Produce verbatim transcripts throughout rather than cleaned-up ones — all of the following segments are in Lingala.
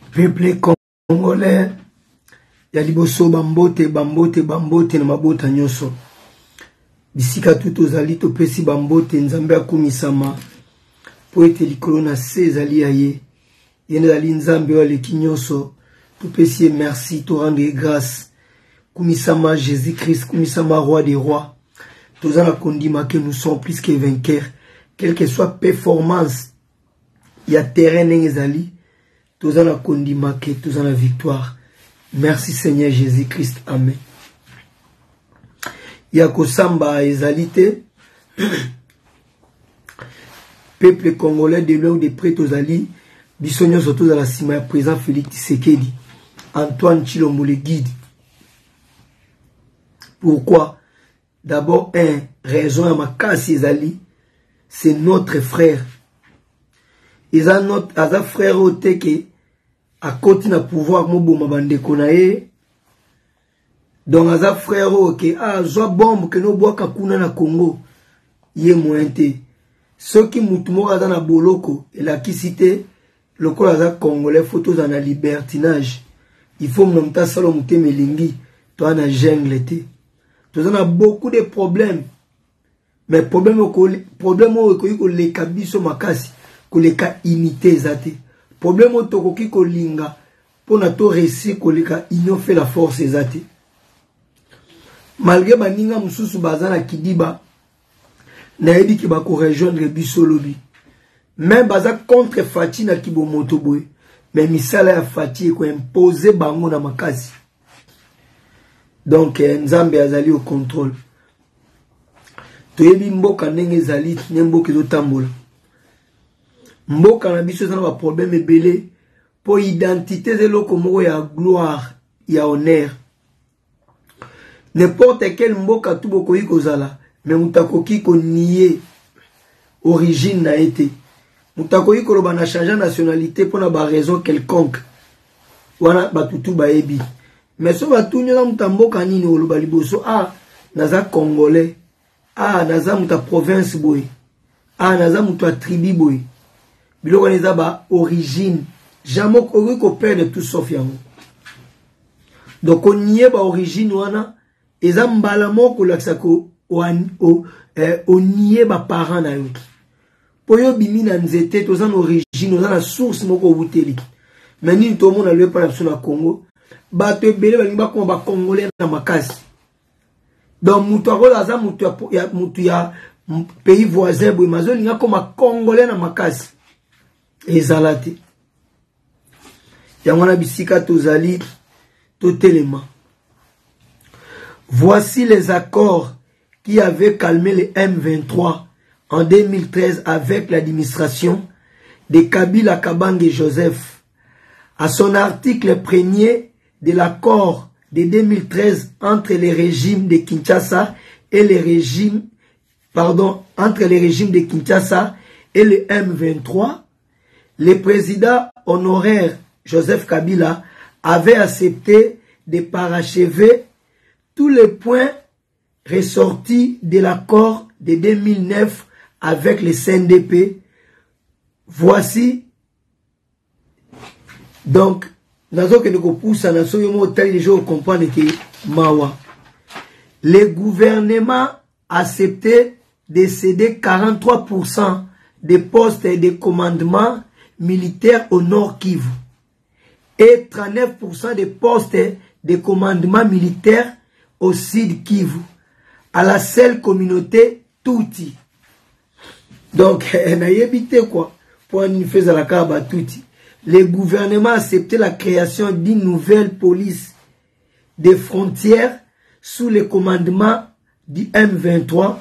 Peuple congolais, ya liboso bambote, bambote, bambote na mabota nyoso. Bisika tout ozali topesi bambote nzambe akumisama. Po ete likolo na se ezali ya ye. Ye ezali nzambe waleki nyoso. Topesi merci, to rendre grâce. Kumisama Jésus-Christ, kumisama roi des rois. Tozana kondima que nous sommes plus que vainqueurs. Quelle que soit performance, il y a terrain ezali. Tozana kondima que tozana victoire. Merci Seigneur Jésus-Christ. Amen. Yako samba ezalité. Peuple congolais de loin ou de près tozali. Bisogno surtout dans la cima présent Félix Tshisekedi. Antoine Tshilombo le guide. Pourquoi? D'abord, un, raison à ma casse ezali. C'est notre frère. Ils ont notre aza frère au teke. À côté na pouvoir mobo mabande konae. Donc aza frère ok ah zo bombe que no bois kakuna na Congo. Yé mointe. Ceux qui mutumo aza na boloko et la qui cité le col aza congolais photos dans la libertinage. Il faut m'nomta salo mute melingi. Toi na jungle te. Toi on a beaucoup de problèmes. Mais problème au problème au ko le kabiso makasi ko le ka imité zate. Problème au tokoki ko linga pour na to réussir ko le ka union fait la force zate. Malgré baninga mususu bazana kidiba na yedi ki ba ko rejoindre biso lobi. Même baza contre Fati na kibo motoboy. Mais misala ya Fati ko imposer bango na makasi. Donc nzambe azali au contrôle. Toyebi mboka ndenge ezali mboka ezotambola. Mboka na biso ezana ba problème ebele po identité zeloko moko ya gloire ya honneur. N'importe quel mboka tu bokoyi kozala mais mutakoki ko nier origine na été. Mutakoki ko loba na changer nationalité pour na ba raison quelconque. Wana batutu baebi. Mais so batunyo na mutamboka nini oloba liboso ah naza congolais. Ah, naza muta province boy. Ah, naza muta tribu boy. Biloko neza ba origine. Jamais ko perdre tout sauf yango. Donc on nie ba origine wana eza mbala moko laksa ko o eh, on nie ba parents na yo. Po yo bimi na nzete to za origine, oza na source moko wuteli. Mais ni to mona le pa na Congo. Ba to ebele ba ngba ko ba congolais na makasi. Donc, mutu aza mutu ya mutu ya pays voisin boy mazoli nga koma congolais na makasi ezalate yangona bisika tozali totelema. Voici les accords qui avaient calmé les M vingt-trois en deux mille treize avec l'administration de Kabila Kabange Joseph. À son article premier de l'accord de deux mille treize entre les régimes de Kinshasa et les régimes, pardon, entre les régimes de Kinshasa et le M vingt-trois, le président honoraire Joseph Kabila avait accepté de parachever tous les points ressortis de l'accord de deux mille neuf avec le C N D P. Voici donc nazo que nous poussons na so yomo tali les gens comprendre que mawa le gouvernement a accepté de céder quarante-trois pour cent des postes de commandement militaire au Nord Kivu et trente-neuf pour cent des postes de commandement militaire au Sud Kivu à la seule communauté Tutsi. Donc na yebite quoi pour nous faire la kaba Tutsi. Le gouvernement a accepté la création d'une nouvelle police des frontières sous le commandement du M vingt-trois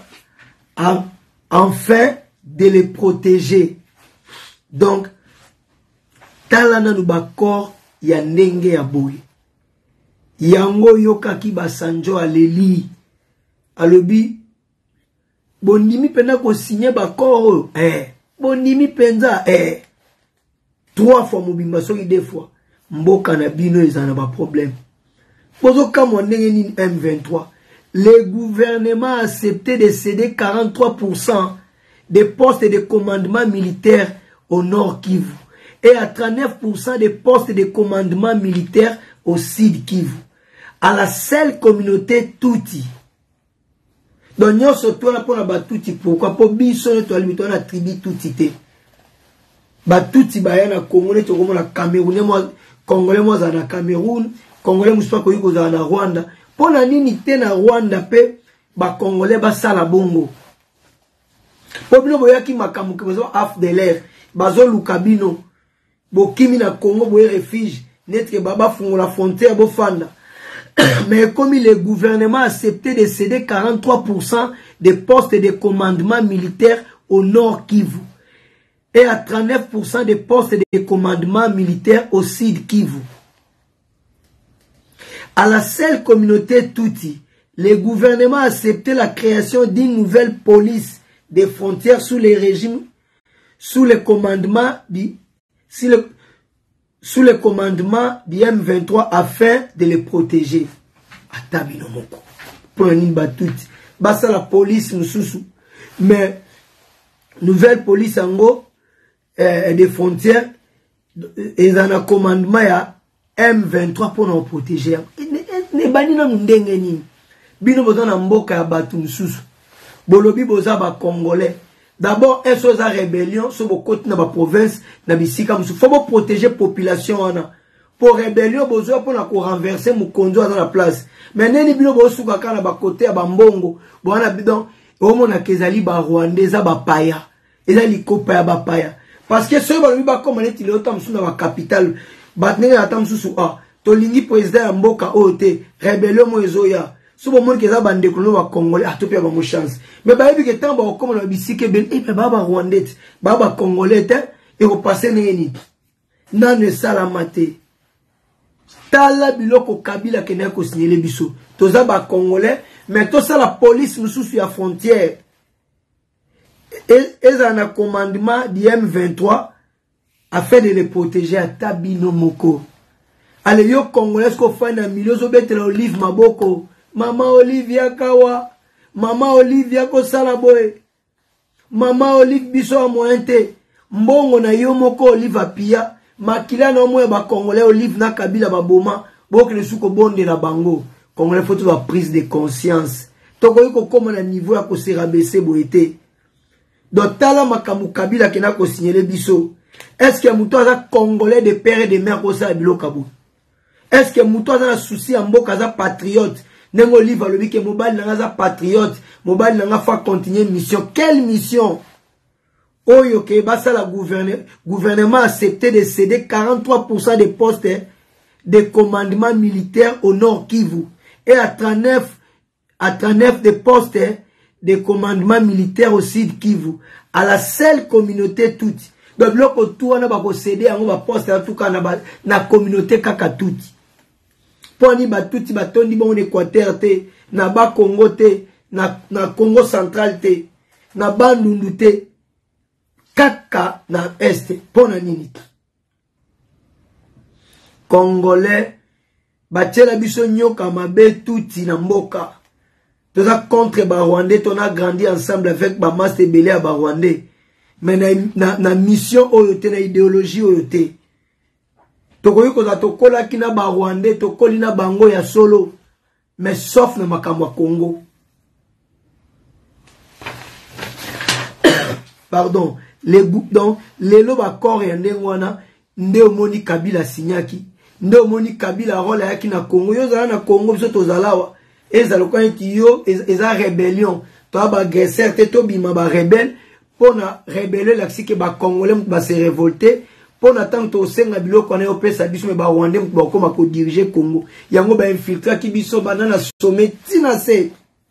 afin de les protéger. Donc, talana nubakor ya ndenge ya boy. Yango yokaki basanjo aleli. Alobi, bondimi penda ko signer bakor eh. Bondimi penza eh. Trois fois mobimba soki deux fois mboka na bino ezana ba problème. Pozo kamo ndenge ni M vingt-trois. Le gouvernement a accepté de céder quarante-trois pour cent des postes de commandement militaire au Nord Kivu et à trente-neuf pour cent des postes de commandement militaire au Sud Kivu. À la seule communauté Tutsi. Donc, nous sommes pour la Tutsi. Pourquoi? Pour biso nous la tribu Tutsi. Tutsi bayana Congolais, na Camerounais, Congolais moi na Cameroun, Congolais muspa ko yuko na Rwanda. Pour na nini te na Rwanda pe ba Congolais ba sala bongo. Pour bino boyaki makamuke bazo af de l'air, bazo lukabino. Bo kimi na Congo boye refuge, netre baba fungo la frontière bo fanda. Mais comme le gouvernement a accepté de céder quarante-trois pour cent des postes de commandement militaire au Nord Kivu et à trente-neuf pour cent des postes de commandement militaire au Sud Kivu. À la seule communauté Tutsi, le gouvernement a accepté la création d'une nouvelle police des frontières sous le régime, sous le commandement du, sous le, sous le commandement du M vingt-trois afin de les protéger. Atabino moko. Pour un Tutsi. Basa la police mususu. Mais, nouvelle police en gros, Euh, des frontières, ils ont un commandement à M vingt-trois pour nous protéger. Ne bani na mundenge nini. Bino boza na mboka ya batu mususu. Bolobi boza ba Congolais. D'abord, un chose à rébellion, sur vos côtés na ba province, na bisika mususu. Faut protéger population wana. Pour rébellion, boza pour na ko renverser mukonzo dans la place. Mais neni bino boza kaka na ba côté ya ba mbongo. Bwana bidon, omo na kezali ba Rwandais ba paya. Eza likopa ya ba paya. Parce que ceux qui ont comme on est autant dans la capitale, batner atam sous ah, tolingi président mboka ote, rébellion moezoya. Sous le monde qui a bandé que nous Congolais, à tout mon chance. Mais bah il y a des temps comme on a bisque ben et baba Rwandais, baba Congolais et au passé neni. Nane salamate. Tala biloko Kabila kena ko signaler biso. Toza ba Congolais, mais tout ça la police nous sous la frontière. Ils ont un commandement du M vingt-trois afin de les protéger à Tabino Moko. Allez, yo Congolais ko fa na milieu zo betela Olive Maboko. Mama Olivia Kawa. Mama Olivia ko salaboy. Mama Olive biso amoente. Mbongo na yo moko Olive apia. Makila na mwe ba Congolais Olive na Kabila baboma. Boko le suko bonde na bango. Congolais faut la prise de conscience. Toko yuko koma na niveau ya ko se rabaisser boete. Donc, tala makamu Kabila qui n'a pas signé biso. Est-ce que mouto a Congolais de père et de mère au sa bilo kabou? Est-ce que mouto a un souci en boka za patriote? Nengo livre le que mobile n'a za patriote, mobile n'a pas continuer mission. Quelle mission? Oyo ke basa la gouvernement, gouvernement a accepté de céder quarante-trois pour cent des postes de commandement militaire au Nord Kivu et à trente-neuf à trente-neuf des postes des commandements militaires au Sud Kivu, à la seule communauté Tutsi. Donc, l'autre tout, on a pas possédé, on va poster en tout cas dans la communauté Kaka Tutsi. Pour ni ba Tutsi, ba tondi bon Équateur te, na ba Congo te, na, na Congo central te, na Bandundu te, Kaka na Est, pour na nini. Congolais, ba tchela biso nyoka mabe Tutsi na mboka. Tout ça contre les Rwandais, on a grandi ensemble avec ma master belé à Rwandais. Mais na na mission oyote na idéologie oyote. Tokoyo ko za tokola kina ba Rwandais, tokoli na bango ya solo. Mais sauf na makamwa Congo. Pardon, les donc les loba corps et ndengwana nde omoni Kabila signaki. Nde omoni Kabila rôle yaki na Congo. Yo za na Congo biso tozalawa. Eza lokola yo eza rébellion to ba agresseur te to bima ba rebelle pour na rebeller la que ba Congolais ba se révolter pour na tant to senga biloko na opesa biso me ba Rwandais ba koma ko diriger Congo yango ba infiltrer ki biso banana sommet tina se.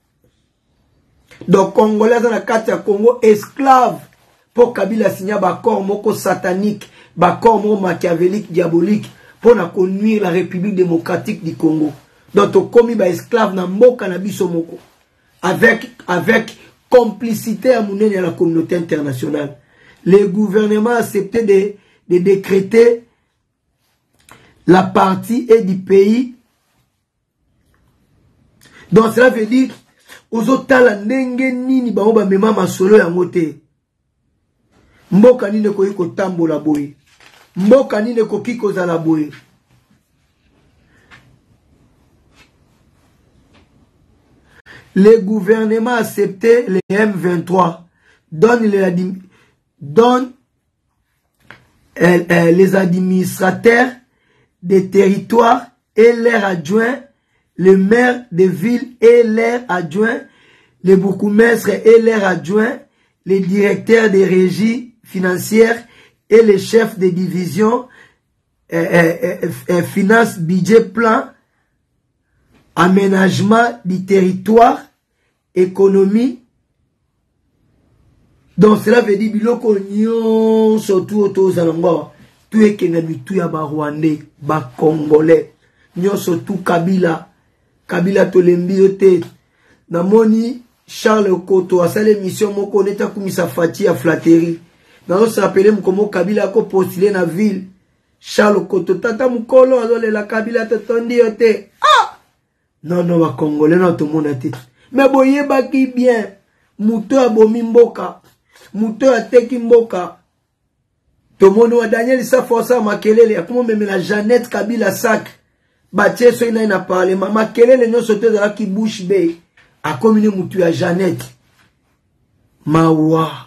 Donc Congolais dans la carte ya Congo esclave pour Kabila signer ba corps moko satanique ba corps moko machiavélique diabolique pour na conduire la République démocratique du Congo. Donc, on a esclave na mboka na biso moko. Avec, avec complicité à la communauté internationale. Le gouvernement a accepté de, de décréter la partie et du pays. Donc, cela veut dire, aux otala nenge nini ba oba mema masolo ya mote. Mboka nini ko yiko tambola boy. mboka nini ekoki kozala boye. Le gouvernement a accepté les M vingt-trois, donne les, donne, euh, euh, les administrateurs des territoires et leurs adjoints, le maire des villes et leurs adjoints, les bourgmestres et leurs adjoints, les directeurs des régies financières et les chefs de division, euh, euh, euh, euh, finance, budget, plan, aménagement du territoire, économie. Donc cela veut dire biloko nyon surtout autour zalangwa tout est kenami tout ya ba Rwandais ba Congolais nyon surtout Kabila Kabila tolembi yote namoni Charles Okoto a sale mission moko neta kumisa fati ya flatterie na se rappeler mkomo Kabila ko postuler na ville Charles Okoto tata mukolo azole la Kabila totondi yote ah non non ba Congolais na to mona te mais boye baki bien muto abomi mboka muto ateki mboka tomono wa Daniel sa força makelele akomo memela Jeannette Kabila sac batie so ina ina parler mama kelele nyo sote za ki Bush Bay akomine mutu ya Jeannette mawa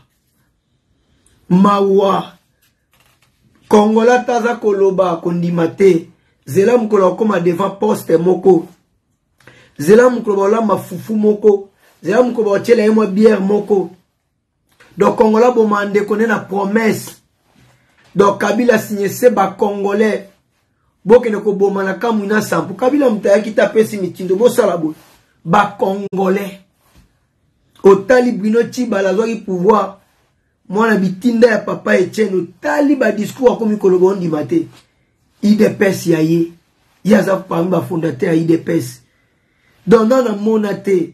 mawa Kongola taza koloba kondimate zela mukolo koma devant poste moko zela mukolo la mafufu moko zela mukolo ochela yemo bière moko. Donc Kongola bomande connaît la promesse. Donc Kabila signé c'est ba Congolais. Boke ne ko bomana kamuna sampu. Kabila mtaya ki tape si mitindo bo salabo. Ba Congolais. Otali Bruno Chiba la zoi pouvoir. Moi na bitinda ya papa Etienne otali ba discours comme kolobo ndi mate. I D P S yaye. Yaza parmi ba fondateur I D P S. Donc dans na monate.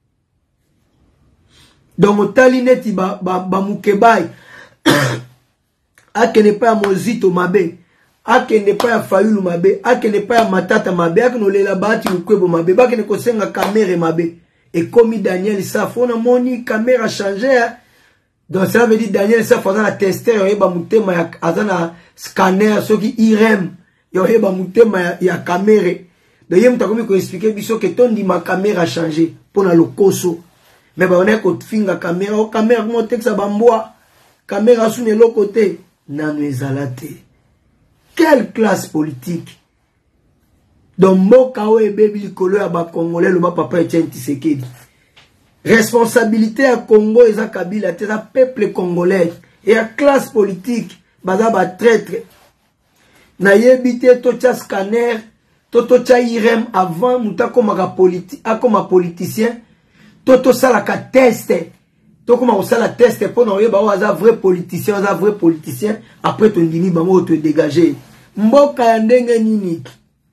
Donc otali neti ba ba, ba mukebai akene pa ya Mozito mabe akene pa ya Fayulu mabe akene pa ya Matata mabe akene olela bati lukwebo mabe bakene kosenga kamera mabe et comme Daniel Safo na moni caméra changer. Donc ça veut dire Daniel Safo na tester yo ba mutema ya azana scanner soki I R E M yo ba mutema ya, ya caméra. Donc yem takomi ko expliquer biso que ton di ma caméra changer pour na lokoso. Mais bah on est côté finga caméra, o caméra comment texte bamboa, caméra sous le côté, nanu ezalate. Quelle classe politique? Donc moka o ebebi likolo ya ba Congolais le ba papa Etienne Tshisekedi. Responsabilité à Congo eza Kabila, te za peuple congolais et à classe politique, baza ba traître. Na yebite to tia scanner, to to tia I R E M avant mutako maka politique, akoma politicien. Toto salaka teste. To koma osala teste pour na yeba waza vrai politicien, waza vrai politicien après ton dini bango te dégager. Mboka ya ndenge nini.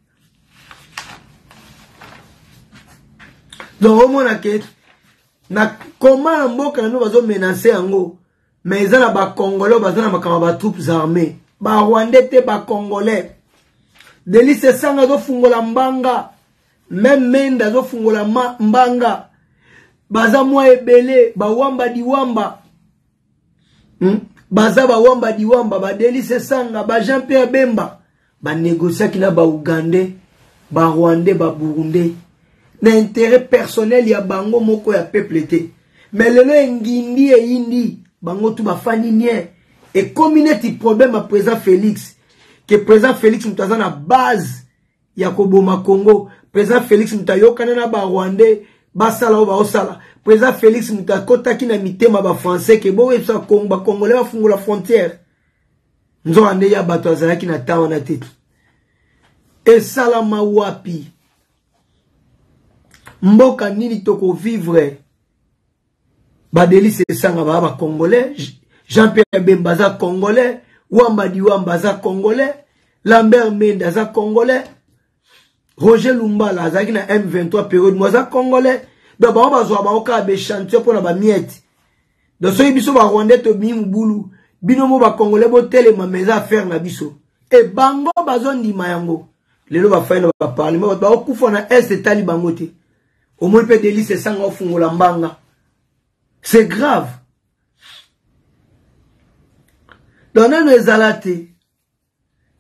Donc au mona ke na comment mboka no bazo menacer yango mais za na ba Congolais baza na makama ba troupes armées. Ba Rwandais te ba Congolais. Delice sanga zo fungola mbanga. Même menda zo fungola mbanga. Baza mwa ebele, ba wamba di wamba. Hmm? Baza ba wamba di wamba, ba Delice Sanga, ba Jean-Pierre Bemba. Ba négocier qui na ba Ougandais, ba Rwandais, ba Burundais. L'intérêt personnel ya bango moko ya peuple te. Mais le ngindi e indi, bango tu ba fani nien. Et comme il y a un problème à président Félix, que président Félix mutaza na base ya koboma Congo, président Félix mutayokana na ba Rwandais, basala o ba osala président Félix mutakota ki na mitema ba français ke bo websa Congo ba Congolais ba fungola frontière nzo ande ya bato azalaki na tawa na tete et salama wapi mboka nini toko vivre ba Delice Sanga ba ba Congolais Jean-Pierre Bemba za Congolais Wamba Diwamba za Congolais Lambert Mende za Congolais Roger Lumbala azaki na M vingt-trois période moza Congolais donc ba ba zo ba oka be chantier pour na ba miette donc so biso ba Rwandais to bi mbulu bino mo ba Congolais bo telema meza faire na biso e bango bazo ndima yango lelo ba faina ba parlement ba okufa na est tali bango te au moins pe Delice Sanga ofungola mbanga c'est grave donc nano ezalate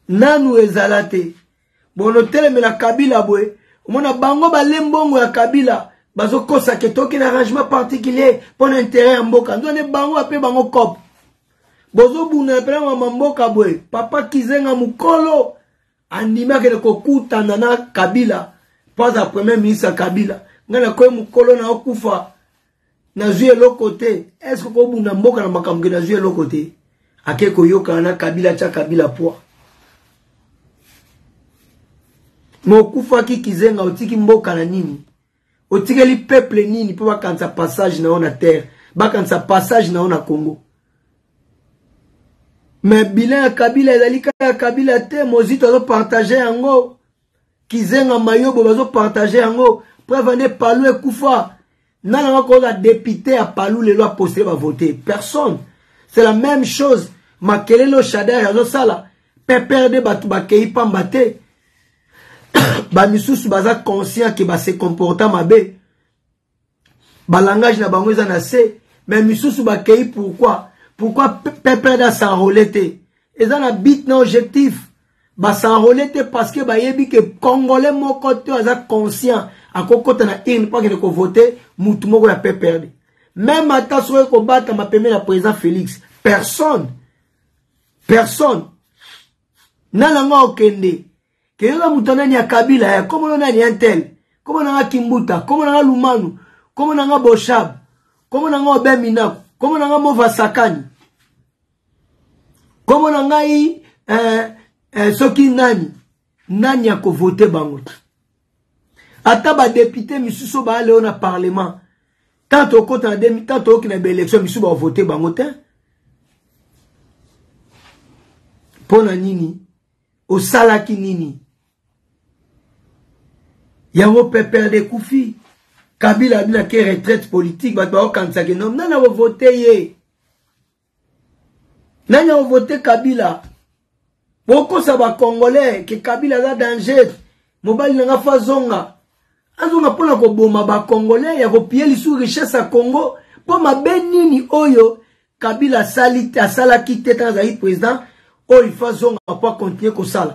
nanu ezalate bono telemela Kabila boy mona bango balembongo ya Kabila bazo kosa ke toki na arrangement particulier pour intérêt en mboka ndone bango ape bango kop bozo buna pe na mboka boy papa Kizenga mukolo andima ke ko kutana na Kabila pas à premier ministre Kabila ngana ko mukolo na okufa na zuye lokote est-ce ko buna mboka na makambo na zuye lokote ake ko yoka na Kabila cha Kabila poa mokufa ki Kizenga otiki mboka na nini otiki li peuple nini po bakanza passage na ona terre bakanza passage na ona Congo mais bilan ya Kabila ezali ka Kabila te mozito azo partager yango Kizenga mayobo bazo partager yango preuve ne palu ekufa nana ko la député à palu le loi poster va voter personne c'est la même chose makelelo shader azo sala pepere de batu bakei pambate ba misusu baza conscient que ba se comporta mabe ba langage na bango eza na se mais misusu ba kei pourquoi pourquoi pepere da s'enrôler te eza na but na objectif ba s'enrôler te parce que ba yebi que congolais moko te aza conscient akokota na une pas que ko voter mutu moko ya pepere même ata so ko bata ma pemela la président Félix personne personne nana ngo okende Kera mutanani ya Kabila ya komo nani antel komo nanga Kimbuta komo nanga Lumanu komo nanga Boshab komo nanga Obemina komo nanga Mova Sakani komo nanga i eh, eh, soki nani nani ya ko voter bango ata ba député misusu ba ale na parlement tant au côté en demi tant au kina ba élection misusu ba voter bango te pona nini o salaki nini yango pepere de Koufi Kabila bina ke retraite politique bat ba okansa ke nom nana vo voter ye nana vo voter Kabila boko sa ba congolais ke Kabila za danger mobali nga fazonga azonga pona ko boma ba congolais ya ko pieli sous richesse à Congo po mabe nini oyo Kabila salite asala kite tanza hi président o il fazonga pas continuer ko sala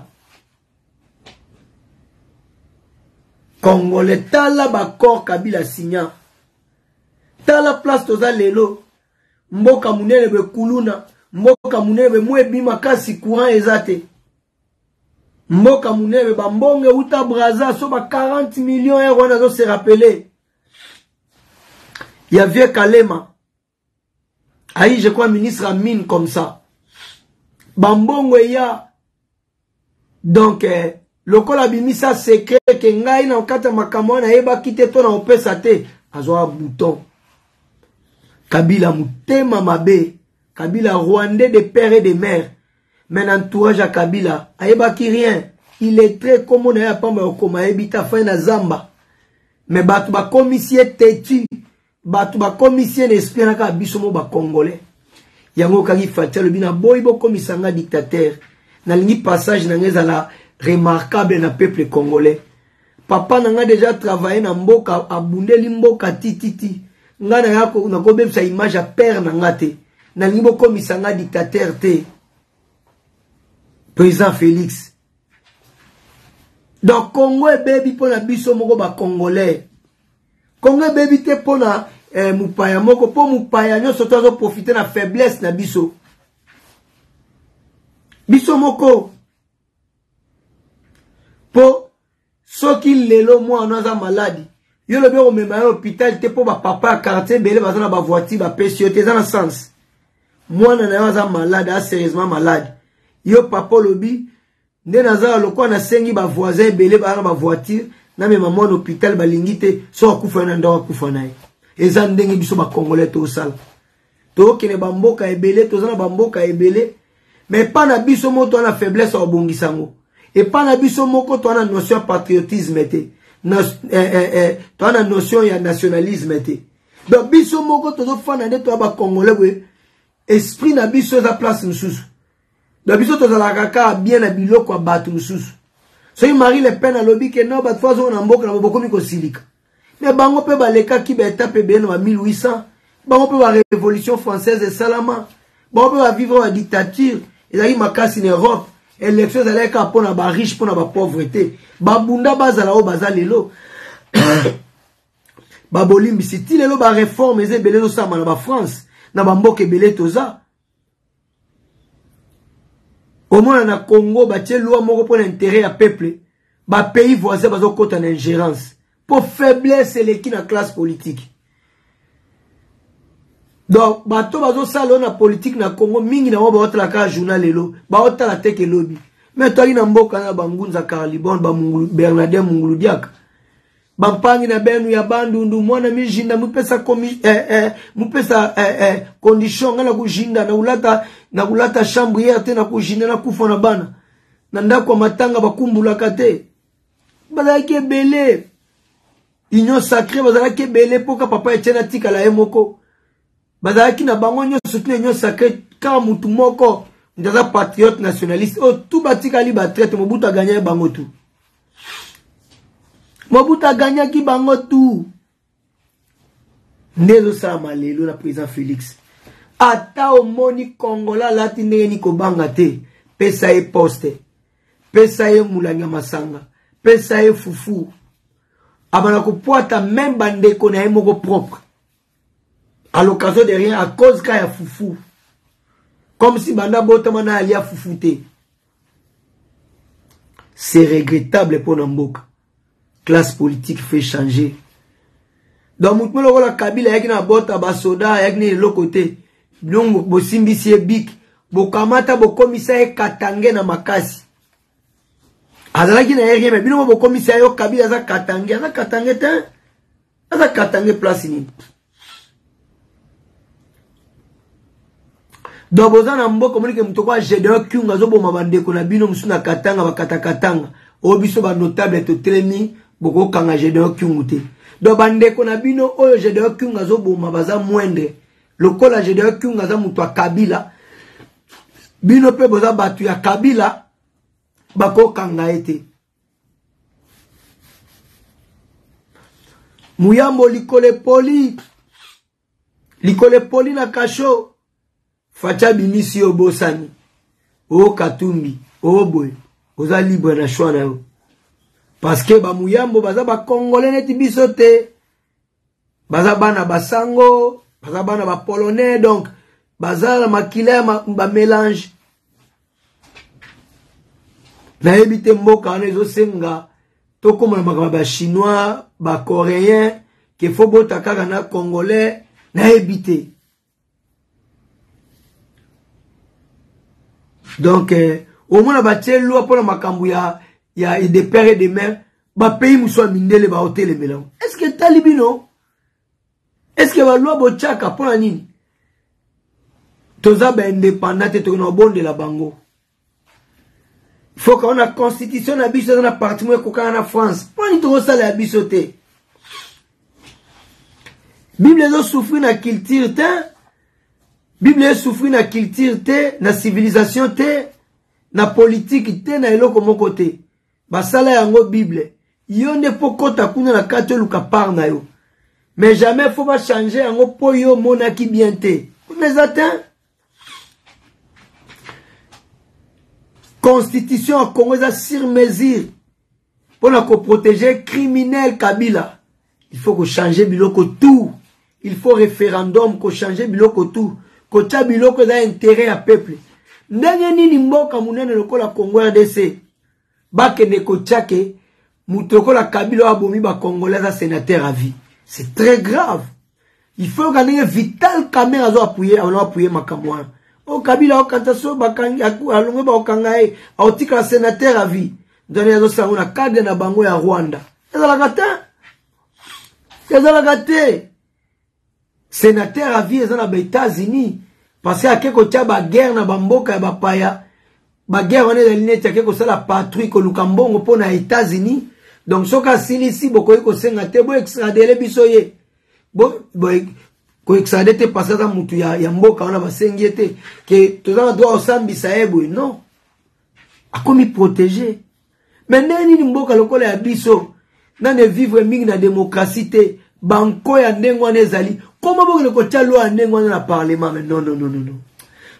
Congolais tala bakor Kabila signa tala place toza lelo mboka munene be kuluna mboka munene be mwebi makasi courant ezate mboka munene ba mbonge uta braza so ba quarante millions euros na zo se rappeler il y avait Kalema aïe je crois ministre à mine comme ça bambongo ya donc eh, lokola bimisa secret ke ngai na okata makambo na yeba kite to na opesa te azwa bouton Kabila mutema mabe Kabila rwandais de père et de mère mais entourage à Kabila ayeba ki rien il est très comme on a pamba okoma ebita fa na zamba mais batu ba commissaire têtu batu ba commissaire esprit na ka biso mo ba congolais yango kaki fatia le bina boy bo komisanga dictateur na lingi passage na ngeza la remarquable na peuple congolais papa nanga déjà travaillé na mboka abundeli mboka tititi ngana yako na ko bebsa image à père nanga te na lingi bo komisanga dictateur te président Félix donc Congo e baby pona biso moko ba congolais Congo e baby te pona eh, mupaya moko po mupaya nyoso tozo profiter na faiblesse na biso biso moko po soki lelo moi naza maladi yo le bero mema ya hôpital te po ba papa quartier belé bazana ba voiture ba pesio te za na sens moi na naza malade a sérieusement malade yo papa lobi nde naza lokwa na sengi ba voisin belé ba na ba voiture na me maman hôpital balingi te so akufa na ndo akufa nae eza ndenge biso ba congolais to sala to kene ba mboka ebele to zana ba mboka ebele mais pas na biso moto na faiblesse obongisango et pas na biso moko to na notion patriotisme te na eh, eh, eh, to na notion ya nationalisme te donc biso moko to zo fana nde to ba congolais we esprit na biso za place mususu donc biso to za kaka bien na biloko ya batu mususu so Marie Le Pen alobi ke no bat fois on mboka na boko mi ko silika mais bango pe baleka ki ba étape bien na mille huit cents bango pe ba révolution française et salama bango pe ba vivre en dictature et là makasi en Europe élection ezalaki kaka mpona bariche mpona bapauvreté babunda bazala oyo baza lelo babolimbisi ti lelo bareforme eza ebele ezosama na bafrance na bamboka ebele toza omona na Congo batie loi moko mpona intérêt ya peuple bapays voisin bazokota na ingérence po faiblesse eleki na classe politique. Donc bato bazosala na politique na Congo mingi na ba otala ka journal lelo ba otala teke lobby mais toi na mboka na bangunza Carlibon ba Mungulu Bernardin Mungulu Diaka bampangi na benu ya bandundu mwana mijinda mupesa komi eh eh mupesa eh eh condition ngala kujinda na ulata na ulata chambre te na kujinda na kufa na bana na ndako matanga bakumbula kate bazaki belé union sacrée bazaki belé poka papa etena tika la emoko bazaki na bango nyonso tune union sacrée ka mutu moko ndaza patriote nationaliste o tout batika li ba traite Mobutu gagner bango tout Mobutu gagner ki bango tout nezo sa malelo na président Félix ata omoni Kongola lati ndenge ni kobanga te pesa e poste pesa e mulanga masanga pesa e fufu abana ko poata même bande ko na emoko propre à l'occasion de rien à cause qu'il y a foufou comme si banda botamana alia foufouté. C'est regrettable pour Namboka. Classe politique fait changer. Donc moutmelo la Kabila yaki na bota basoda yaki ni l'autre côté donc bo simbisi e bik bo kamata bo commissaire katange na makasi azalaki na rien mais bino bo commissaire yo Kabila za katange za katange te za katange place ni donc boza na mboka monike mutoko Gédéon Kyunga zo boma bandeko na bino musuna katanga bakata katanga obiso ba notable to telemi boko kanga Gédéon Kyungute donc bandeko na bino oyo Gédéon Kyunga zo boma baza moindre lokola Gédéon Kyunga za mutu Kabila bino pe boza batu ya Kabila bako kanga ete muyambo likole poli likole poli na kasho facha bimisi yo bosani o katumbi o boy oza libre na choix na yo parce que ba muyambo baza ba congolais neti biso te baza bana basango baza bana ba polonais donc baza la makila ba mélange na ebite mboka na ezo senga to comme na ba chinois ba coréen que faut bota kaka na congolais na ebite. Donc, euh, au moins, on a fait loi pour la Makambouya, il y a des pères et des mères, bah, pays moussoi mindele, bah, hôtel et mélange. Est-ce que talibino? Est-ce que la loi bochaka pour la nini? Toza ba indépendant, te tourne au bon de la bango. Il faut qu'on a constitution, la biso dans la partie, moi, qu'on a en France. Pour n'y trouver ça, la bisoté. Bible, les autres souffrent na culture, t'es. Bible souffri na culture te, na civilisation te, na politique te, na eloko moko te. Basala yango Bible. Yo ne po kota kuna na kate luka par na yo. Mais jamais faut pas changer yango po yo monaki bien te. Mais attends. Constitution à Congo est sur mesure. Pour la protéger criminel Kabila. Il faut que changer biloko tout. Il faut référendum ko changer biloko tout. Kocha biloko za intérêt à peuple. Ndenge nini mboka munene lokola Congo R D C. Bake ne kochake mutoko la Kabila abomi ba Congolais za sénateur à vie. C'est très grave. Il faut gagner vital caméra zo appuyer, on appuyer makamwa. O Kabila o kantaso bakangi alongo ba okangae, autika sénateur à vie. Ndani yazo sanguna cadre na bango ya Rwanda. Ezala gata. Ezala gate. Sénateur à vie ezana ba États-Unis parce que akeko tia ba guerre na bamboka ya bapaya ba guerre on est dans l'inete akeko sala patrouille ko lukambongo pona États-Unis donc soka silisi boko ko senga te bo extrader biso ye bo bo ko extrader te parce que mutu ya ya mboka ona basengi te que tozana doit osambisa ebo non akomi protéger mais nani ni mboka lokola ya biso na ne vivre mingi na démocratie te banko ya ndengo nezali. Comment vous le côté loi en na parlement mais non non non non non.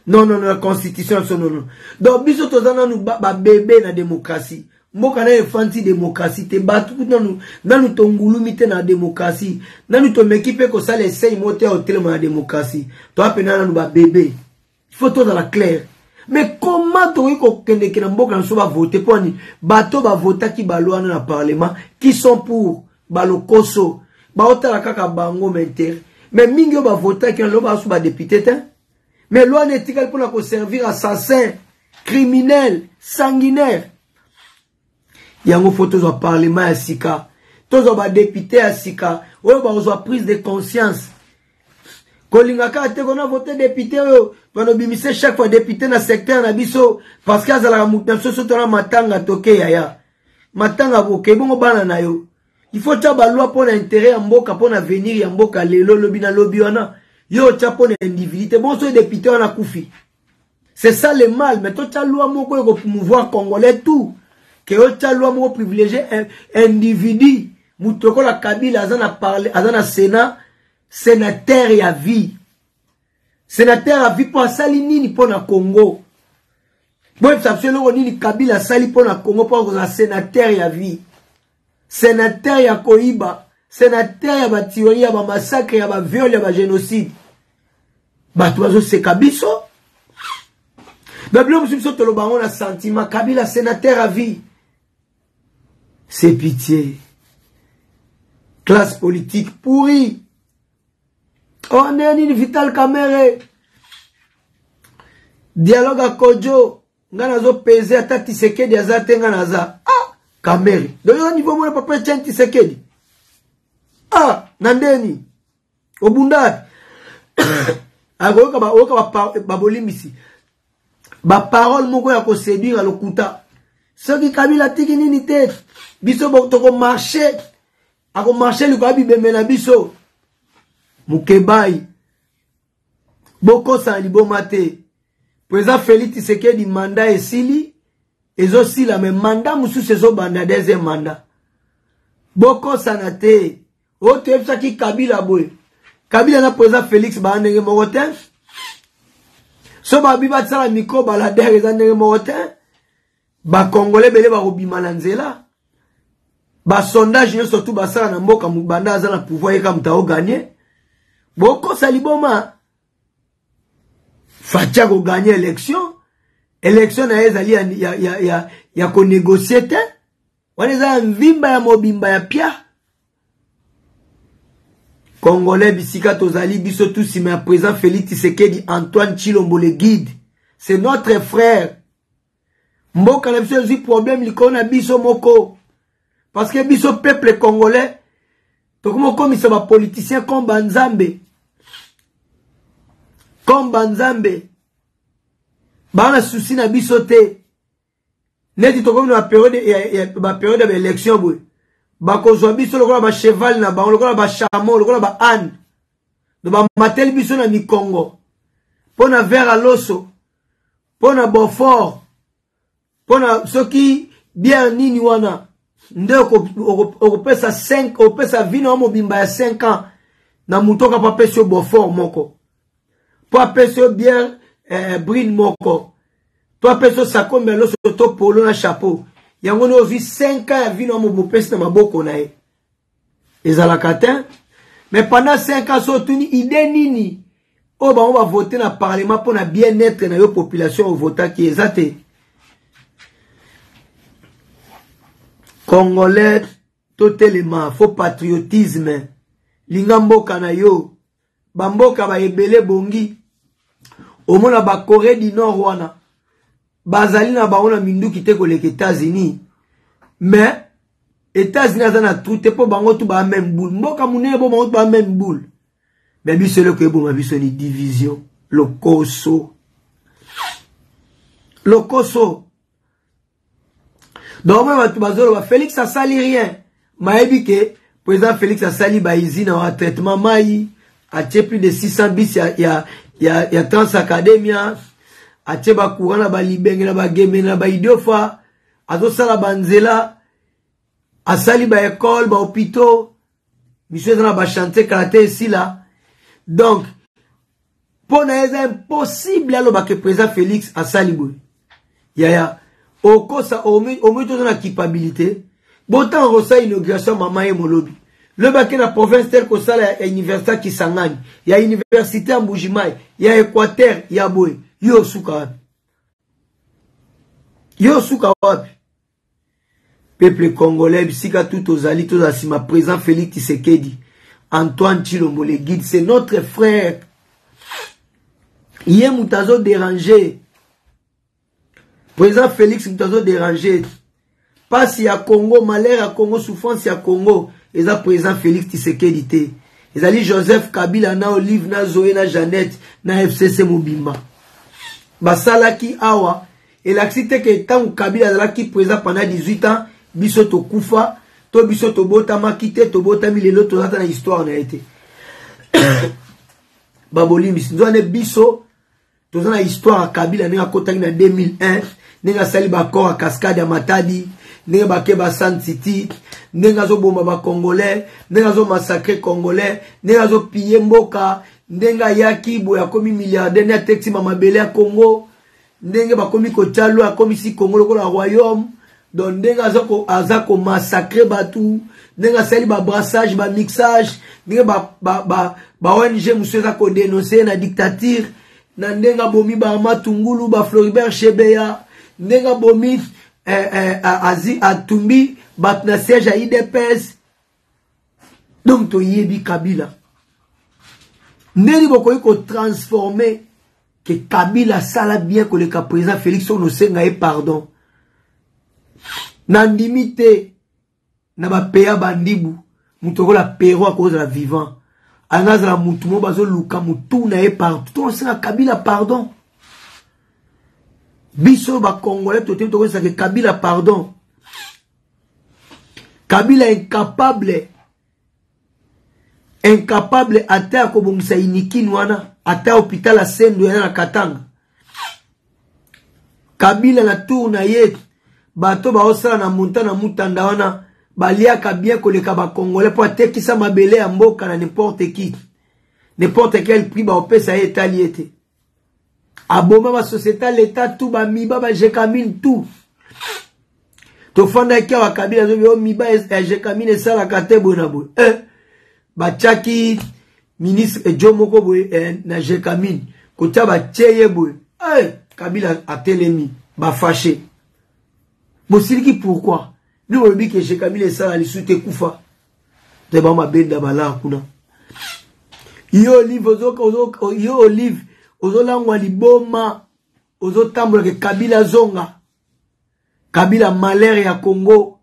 Non, non, non, la constitution, non, non. Donc, biso tozana nous ba bébé na démocratie. Mboka na efanti démocratie, te batu nanu nanu tongulumi te na démocratie. Nanu to mekipe ko sala essaye moteur au tellement na démocratie. To apena nanu ba bébé. Il faut tout dans la claire. Mais comment tu veux que que mboka na so ba voter pour ni bato ba voter ki ba loi na parlement qui sont pour ba lokoso. Ba otala kaka bango mentir. Mais mingi ba voter ki lo ba so ba député te. Mais loi n'est égal pour la servir assassin, criminel, sanguinaire. Il y a une photo au parlement à Sika. Tous les députés à Sika. Ou ils ont prise de conscience. Kolingaka te qu'on a voté député. On a bimisé chaque fois député dans le secteur nabiso. Parce qu'il y a la moutanso sur la matanga toke yaya. Matanga boke bon banana yo. Il faut que la loi pour l'intérêt en boka pour l'avenir en boka lelo lobina lobiana. Yo tcha pour l'individualité. Bon ce député on a koufi. C'est ça le mal. Mais toi tu as loi moko pour promouvoir congolais tout. Que tu as loi mo privilégié un individu mutoko la Kabila azana parler azana sénat sénateur ya vie sénateur à vie pour sali nini pour na Congo bon ça absolument nini Kabila sali pour na Congo pour un sénateur ya vie sénateur ya koiba sénateur ya batiori ya ba massacre ya ba viol ya ba génocide ba toazo se kabiso bablo musubiso to lo bango na sentiment Kabila sénateur à vie. C'est pitié. Classe politique pourrie. On est une Vital Kamerhe. Dialogue à Kodjo. Nganazo pesé à Tshisekedi azate nganaza. Ah, Kamerhe. De l'autre niveau, moi, papa tient Tshisekedi. Ah, Nandeni. Obunda. Agoka ba oka ba bolimisi. Ba parole moko ya ko séduire à lokuta. Ce qui Kabila tiki nini te. Biso boko marché. Ako marché le kwabi bemena biso. Mukebai. Boko sa libo mate. Président Félix Tshisekedi mandat esili. Ezo sila mais mandat musu sezo banda deuxième mandat. Boko sanate. O te fsa ki Kabila boy. Kabila na président Félix ba ndenge mokote. So ba biba tsala miko balader eza ndenge mokote. Ba Congolais belé ba robima na nzela. Ba sondage yo surtout ba sala na mboka mubanda aza na pouvoir yeka mutao gagner. Boko saliboma. Fatia ko gagner élection. Élection na ezali ya ya ya ya, ya ko négocier te. Waneza mvimba ya mobimba ya pia. Congolais bisika tozali biso tous si mais présent Félix Tshisekedi Antoine Chilombo le guide. C'est notre frère. Mboka na biso zi problème likona biso moko. Parce que biso peuple congolais to comme comme ça va politicien comme Banzambe. Comme Banzambe. Ba na souci na biso te. Neti to comme na période ya ba période de élection boy. Ba kozwa biso lokola ba cheval na ba lokola ba chameau lokola ba âne. Do ba matel biso na mi Congo. Pona vers à l'osso. Pona Beaufort. Pona soki bien nini wana ndeko okopesa cinq okopesa vino mobimba ya cinq ans na mutoka pa pesa Beaufort moko pa pesa bien eh, brine moko to pesa sakombe lo to polo na chapeau yango no vi cinq ans ya vino mobopesa na maboko na e ezala katin mais pendant cinq ans so tuni idée nini o ba on va voter na parlement pour na bien-être na yo population au voter qui ezate. Congolais, totalement, faux patriotisme. Lingamboka na yo. Bamboka ba ebele bongi. Omona ba Corée du Nord wana. Bazali na ba ona mindu kite ko les États-Unis. Mais États-Unis azana troute po bango tu ba même boule. Mboka munene bo bango tu ba même boule. Mais biso le ko bo ma biso ni division. Lokoso. Lokoso. Donc, Félix a sali rien. Maïbi que, président Félix a sali ba usine en traitement maï, a tché plus de six cents bis, il y a, il y a, il y a trente académiens, a tché ba courant na ba libeng na ba game na ba idiofa, a to sala banzela, a sali ba école, ba hôpitaux, monsieur na ba chantier karaté ici là. Donc, Pour c'est impossible alors que président Félix a saliboy. Yaya, au kosa au mieux dans la capacité. Bontant reçoit inauguration maman et molobi. Le bac la province telle que ça la université qui s'engage. Il y a université en Bougimaï, il y a Équateur, il y a Boy. Yo souka. Yo souka wapi. Peuple congolais, bisika tout aux alliés, tous asima président Félix Tshisekedi, Antoine Tshilombo le guide, c'est notre frère. Hier moutazo dérangé. Président Félix moutazo dérangé. Passe à Congo, malheur à Congo, souffrance à Congo. Et ça président Félix Tshisekedi te. Et ali Joseph Kabila na Olive na Zoé na Jeannette na F C C Mobimba. Basala ki awa. Et l'accident que tant Kabila la qui président pendant dix-huit ans, biso to kufa, to biso to bota makite, to bota milelo to zata na histoire na été. Baboli misindwane biso to zana histoire à Kabila nenga kotaki na deux mille un, nenga sali bakor à Cascade ya Matadi, nenga bakeba San City, nenga zo bomba ba Congolais, nenga zo massacrer Congolais, nenga zo piller mboka, nenga yaki boya komi milliardaire na texi mama bele ya Congo. Ndenge bakomi ko talo akomi si Congo loko la royaume donc ndenge azako azako massacrer batu ndenge sali ba brassage ba mixage ndenge ba ba ba, ba O N G monsieur za ko dénoncer na dictature na ndenge bomi ba Matungulu ba Floribert Chebeya ndenge bomi eh, eh, azi atumbi bat na siège à I D P S donc to yebi Kabila ndenge bokoyi ko transformer que Kabila sala bien que le cas président Félix on senga pardon. Nandimite na ba peya bandibu mutoko la pero à cause de la vivant. Anaza la mutumo bazo luka mutu na e pardon. Tout on senga Kabila pardon. Biso ba Congolais totem to que Kabila pardon. Kabila incapable incapable ata ko bongisa iniki wana. Ata hôpital à Sendo na Katanga. Kabila na tour na ye bato ba osala na montana mutanda wana baliaka bien koleka ba Congolais po atekisa mabele ya mboka na n'importe qui. N'importe quel prix ba opesa ye taliete. Aboma ba société l'état tout ba miba ba jekamine tout. To fanda kia wa Kabila zo yo miba ya jekamine sala katebo na bo. Eh ba chaki ministre Jomoko boy eh, na Jekamine kota ba tcheye boy eh Kabila a telemi ba fâché bosiliki pourquoi nous on dit que Jekamine ça la lisute kufa te ba ma benda bala kuna yo olive ozo ozo yo olive ozo langwa liboma ozo tambola ke Kabila zonga Kabila malheur ya Congo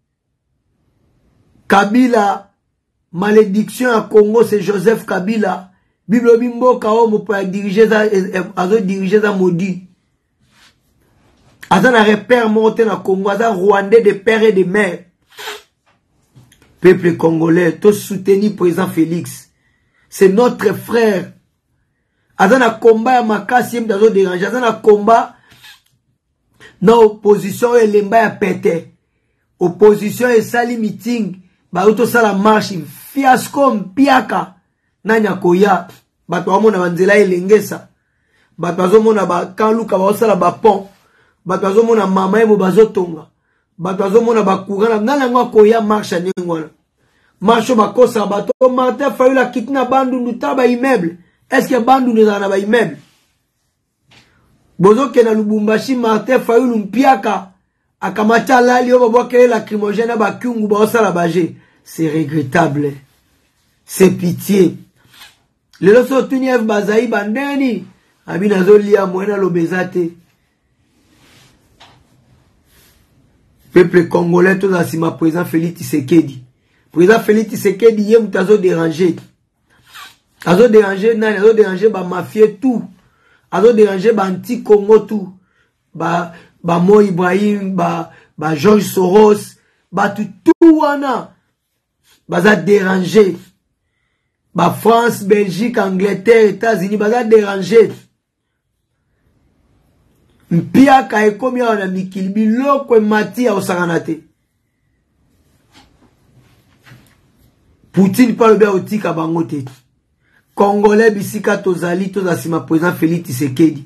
Kabila malédiction à Congo, c'est Joseph Kabila. Bible bimbo kaomo pour diriger ça, azo diriger ça maudit. Azo na repère monté na Congo, azo rwandais de père et de mère. Peuple congolais, tous soutenir président Félix. C'est notre frère. Azo na combat ya makasi yem dazo déranger, azo na combat na opposition et lemba ya pété. Opposition et sali meeting. Ba uto sala marche fiasco mpiaka nanya koya bato amona banzela elengesa bato azomona ba kaluka ba sala ba pont bato azomona mama ebo bazotonga bato azomona ba courant nana ngwa koya marche ningwana marche ba kosa bato Martin Fayulu kitna bandu nduta ba immeuble est-ce que bandu na ba immeuble bozo ke na Lubumbashi Martin Fayulu mpiaka akamata lali oba bokele lacrymogène ba kyungu ba sala baje. C'est regrettable. C'est pitié. Le loso tuniev bazaï bandeni. Abina zolia mwena lobezate. Peuple congolais tout asima président Félix Tshisekedi. Président Félix Tshisekedi yem tazo déranger. Azo déranger nani, azo déranger ba mafie tout. Azo déranger ba anti Congo tout. Ba ba Mo Ibrahim, ba ba George Soros, ba tout tout wana. Baza déranger. Ba France, Belgique, Angleterre, États-Unis, baza déranger. Mpia ka ekomi wana mikili biloko mati ya osakanate. Poutine parle bien otika bangote. Congolais bisika tozali tozasima président Félix Tshisekedi.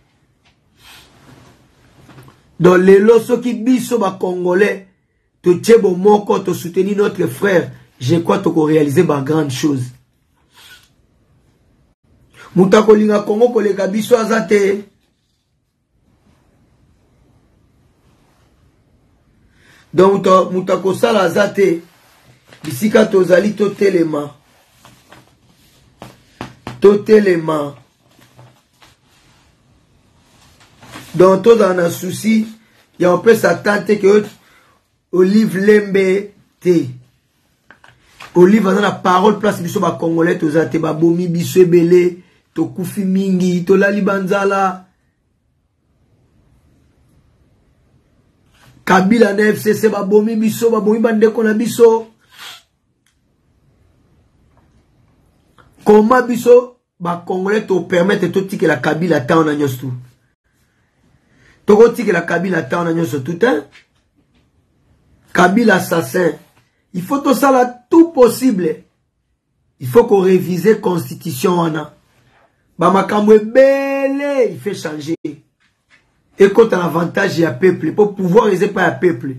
Dans les loso qui biso ba Congolais, to tchebo moko to soutenir notre frère, je crois to ko réaliser ba grande chose. Mutako linga Congo koleka biso azate. Donc mutako sala azate. Bisika tozali to telema. To telema. Donc, tout dans un souci, il y a un peu s'attendre que Olive Lembe te. Olive dans la parole place biso ba Congolais to zate ba bomi biso belé to kufi mingi to lali banzala. Kabila na F C C ba bomi biso ba bomi bande kona biso. Comment biso ba Congolais to permettre to tike la Kabila ta on a nyostu. Toko que la Kabila ta on a nyostu tout hein. Kabila assassin. Il faut tout ça là tout possible. Il faut qu'on révise la constitution on a. Ba makamwe belé, il fait changer. Et quand on a avantage il y a peuple pour pouvoir réaliser pas un peuple.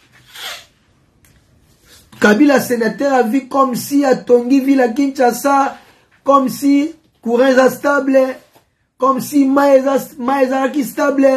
Kabila sénateur a vu comme si à Tongi ville à Kinshasa comme si courant est stable, comme si maïza qui stable,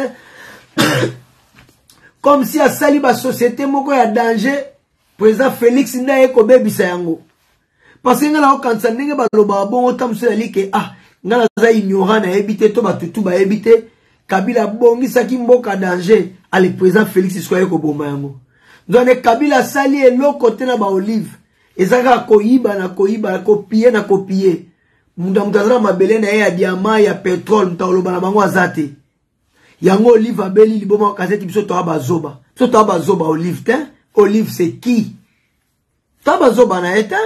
comme si à sali ba société moko ya danger, président Félix Ndaye ko bebisa yango. Parce que ngala okansa ndenge ba loba bongo tamso yali ke ah ngala za ignorant na ebité to ba tutu ba ebité Kabila bongi saki mboka danger, ale président Félix soye ko boma yango. Donc Kabila sali e lo côté na ba Olive, ezaka ko yiba na ko yiba ko pier na ko pier. Munda mutazana mabele na ya diamant ya pétrole mtaloba na bango azate. Yango Olive abeli liboma kazeti biso to abazoba. Biso to abazoba Olive te. Olive c'est qui? To abazoba na eta.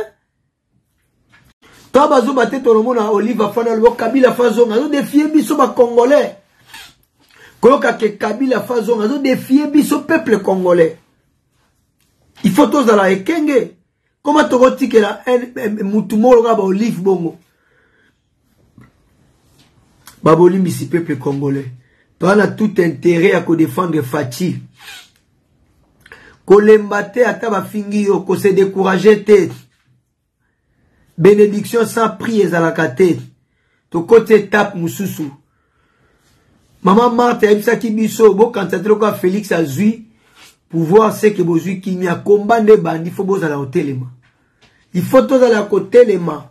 To abazoba te to mona Olive afana lo Kabila fazonga zo défier biso ba Congolais. Koyoka ke Kabila fazonga zo défier biso peuple congolais. Il faut tous à la ekenge. Comment to rotike la mutumo ba Olive bongo. Baboli misi peuple congolais. Tu as tout intérêt à ko défendre Fati. Ko lembate ata ba fingi yo ko se décourager tête. Bénédiction sans prière à la kate. To côté tape mususu. Maman Marthe ebisa ki biso bo kantatelo ko Félix azui pouvoir c'est que bozui ki mi a combat de bandi faut boza la hotelema. Il faut to za la kotelema.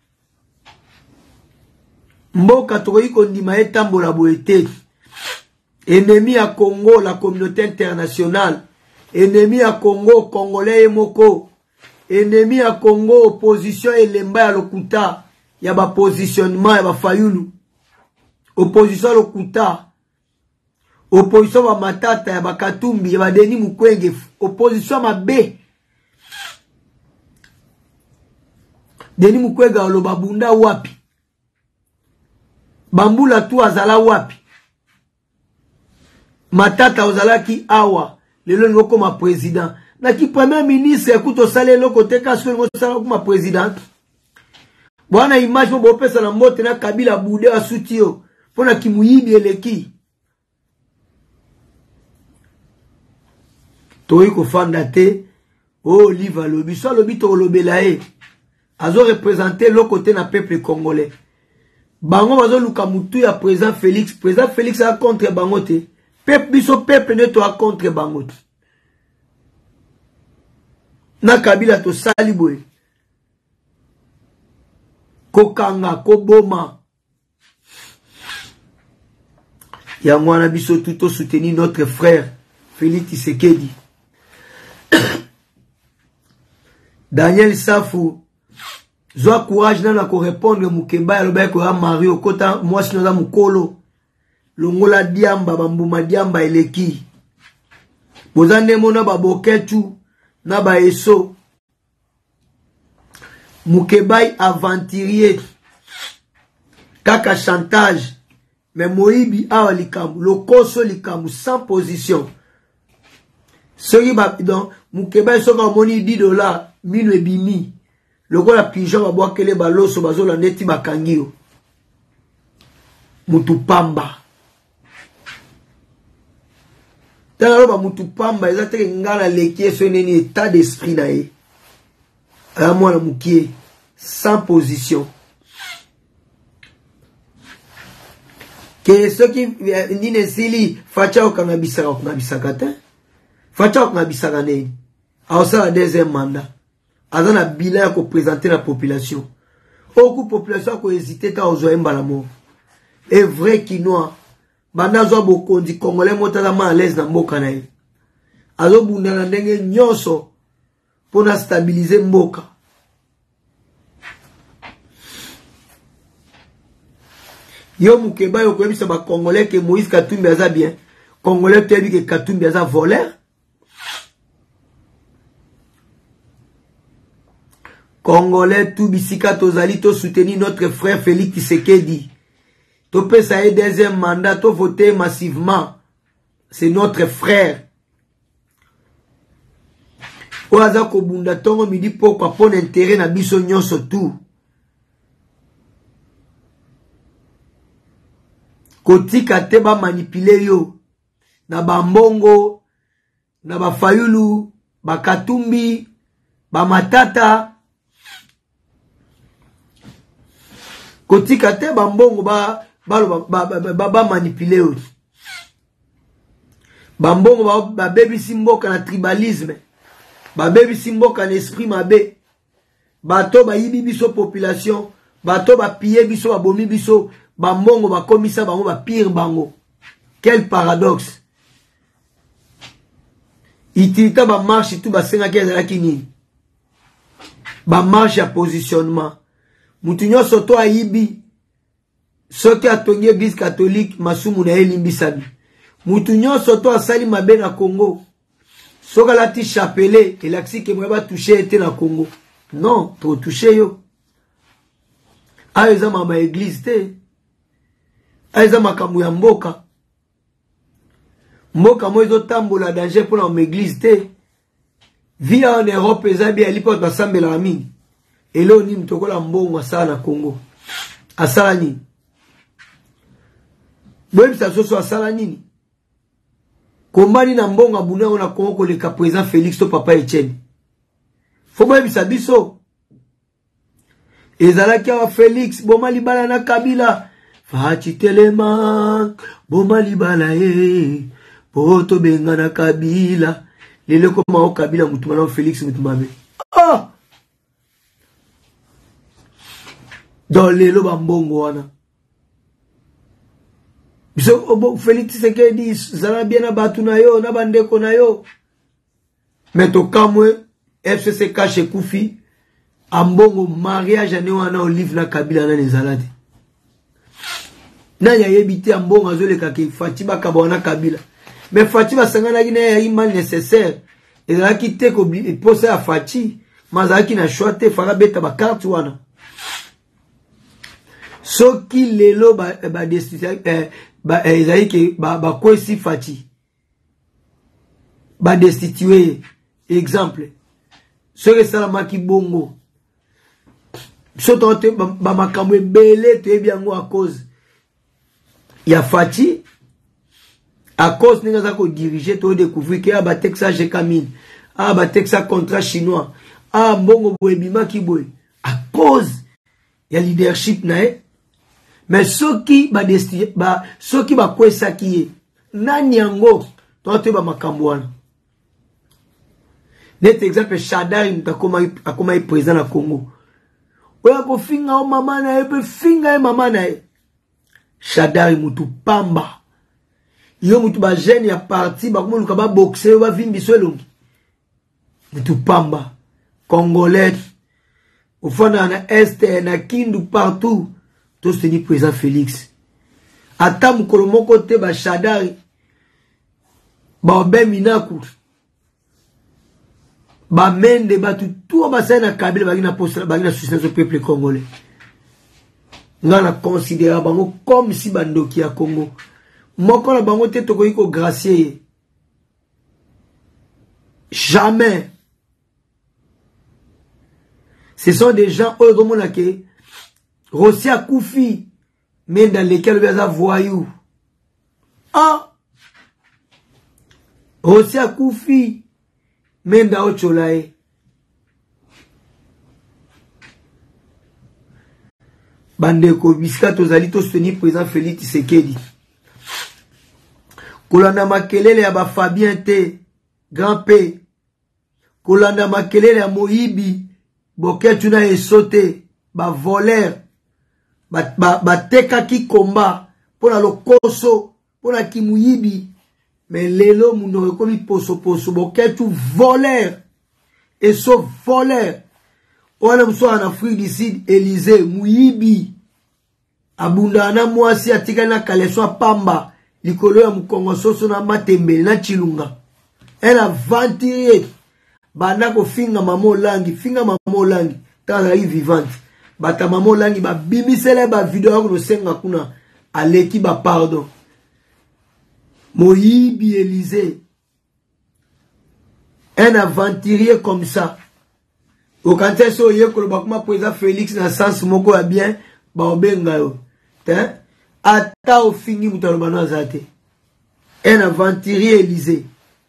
Mboka tokoki kondima etambola boete. Ennemi à Congo, la communauté internationale. Ennemi à Congo, Congolais et Moko. Ennemi à Congo, opposition et lemba à lokuta. Yaba positionnement, yaba fayulu. Opposition à lokuta. Opposition à matata, yaba katumbi, yaba deni mukwenge. Opposition à mabe. Deni mukwenge alo babunda wapi. Bambula tu azala wapi. Matata ozalaki awa. Lelo ngoko ma président. Na ki premier ministre écoute osale lo côté kaso ngo sala ko ma président. Bwana image mo bopesa na mbote na Kabila bude asutio. Pona kimuyibi eleki. Toi ko fanda te o Olive lobi so lobi to lobela e. Azo représenter lo côté na peuple congolais. Bango bazo luka mutu ya président Félix, président Félix a contre bango te. Peuple biso peuple ne to a contre bango te. Na Kabila to sali boy. Kokanga ko boma. Ya mwana biso tout soutenir notre frère Félix Tshisekedi. Daniel Safou Zoa courage nana ko répondre mukemba ya loba ko ya Mario kota moi sino za mukolo longola diamba bambuma diamba eleki bozane mona baboketu na ba eso mukebai aventurier kaka chantage mais moibi awa likamu lokoso likamu sans position soki ba donc mukebai soka moni dix dollars minu ebimi lokola pigeon babwakele baloso bazolanda eti bakangi yo mutu pamba tala loba mutu pamba eza teke ngana leki eso neni état d'esprit na ye aya mwana mukie sans position ke soki nini esili facha okanga bisaka okanga bisaka te facha okanga bisaka neni aosala deuxième mandat aza na bilan ya koprésente na population oku population akohésite ta ozwa ye mbala moko e vrai kinois banda azwa bokonzi congolais moko aza ma à l'aise na mboka na ye azobunda na ndenge nyonso mpona stabilize mboka yo mukeba yo koyebisa ba congolais ke Moïse Katumbi aza bien congolais toyebi ke Katumbi aza voleur congolais tout bisika tozali to soutenir notre frère Félix Tshisekedi to pesa ye deuxième mandat to voter massivement c'est notre frère o aza kobunda tongo midi pokwa pona intérêt na biso nyonso tout kotika te ba manipule yo na bambongo na bafayulu bakatumbi bamatata kotika te bambongo ba ba ba ba, ba manipule yo bambongo ba babebisi mboka na tribalisme babebisi mboka na esprit mabe bato bayibi biso population bato bapiye biso babomi biso bambongo bakomisa bango ba pire bango quel paradoxe itilita ba marche tout basenga ke ezalaki nini ba marche ya positionnement mutu nyonso to ayibi soki atongi église catholique masumu na elimbisabi mutu nyonso to asali mabe na Congo soki alati chapelet elakisi ke moyeba touche ete na Congo non to touche yo ayo eza mama église te aiza makambo ya mboka mboka mo ezotambola danger mpona ma église te via en Europe eza bia lipo basambela mingi elo nini tokola mbongo asala na Congo asala nini boyebisa soso asala nini kombani na mbongo abunango na Congo koleka président Félix to papa Etienne fo boyebisa biso ezalaki awa Félix boma libala na Kabila Fachi telema boma libala ye poto benga na Kabila lele ko mao Kabila mutuma na Félix mutuma be ah dans lelo bambongo wana biso obo Félix Tshisekedi zala bien na batu na yo na bandeko na yo meto kamwe F C C cache kufi ambongo mariage ane wana olive na Kabila na nezalati na ya yebite ambongo azoleka ke Fatima kabona Kabila mais Fatima sangana ki na ya imal nécessaire ezalaki te ko posa ya Fati mazaki na choite fara beta ba carte wana soki lelo ba ba destituer eh, ba ezali ke ba ba kwesi Fati ba destituer exemple soki salama ki bongo soto te ba, ba makambo ebele te biango à cause ya Fati à cause ninga za ko diriger to découvrir que ba Texas Jekamine ah ba Texas contrat chinois ah mbongo boebima ki boy à cause ya leadership nae mais soki ba desti ba soki ba kwesa ki nani yango to te ba makambo wana net exemple Shadari mtakoma akoma président na Congo oya ko finga o mama na e finga e mama na e Shadari mutu pamba yo mutu ba jeune ya parti ba komuluka ba boxer ba vimbi swelongi mutu pamba congolais ufana na este na Kindu partout to se dit président Félix ata mukolo moko te ba Shadari ba obeminaku ba mende ba tout ba sana Kabila ba gina poste ba gina soutenir le peuple congolais ngana considérer bango comme si bandoki ya Congo moko na bango te tokoki ko gracier jamais Ce sont des gens qui Rossi a Koufi, mais dans lesquels ils ont voyou. Ah! Rossi a Koufi, mais dans Ocholae. Bandeko, Biska Tozali, Tostoni, président Félix Tshisekedi. Kolanda Makelele ya ba Fabien Te, Grand P. Kolanda Makelele ya Moibi, Boketuna Esote, ba voleur, ba, ba, ba teka ki komba, pona lokoso, pona ki Moibi, mais lelo mouno komi poso poso, Boketu voleur, eso voleur. Wana mso en Afrique du Sud, Élysée, Moibi, abundana mwasi atika na kaleso pamba, likolo ya mukongo soso na matembe na chilunga. Elle a ventilé. Bana ko finga mamo langi, finga mamo langi, ta yi vivante. Bata mamo langi ba bimisele ba video ko senga kuna aleki ba pardon. Moyibi Élysée. Un aventurier comme ça. Au canté so ye ko ba kuma président Félix na sens moko ya bien ba obenga yo. Hein? Ata au fini mutalobano azate. Un aventurier Élysée.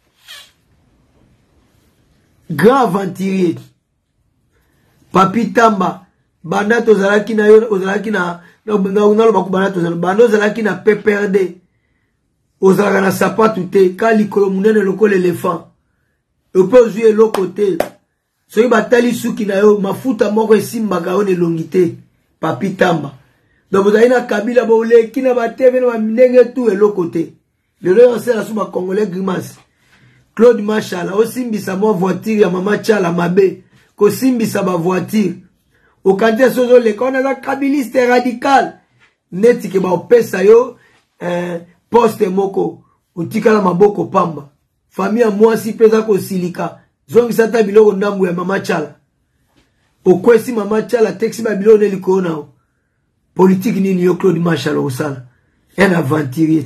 Grand aventurier. Papi Tamba. Banda tozalaki na yo, ozalaki na na unalo bakubana tozalaki. Banda ozalaki na P P R D. Ozalaka na sapatu te. Kali kolo munene loko l'éléphant. Ope ozui loko te. Soki batali suki na yo, mafuta moko esimbaka yo nelongite. Papi Tamba. Donc vous avez na Kabila baule kina bateve na mindenge tu eloko te. Lelo yo sela suba Congolais grimace. Claude Machala, osimbisa mo voiture ya mama Chala mabe, ko simbisa ba voiture. Au kanté sozo le kona za kabiliste radical. Neti ke ba opesa yo eh, poste moko, utikala maboko pamba. Famille mwasi peza ko silika. Zongi sata biloko ndambu ya mama Chala. Okwesi mama Chala texi ba biloko neliko na o. Politique nini yo Claude Machala osala. Un aventurier.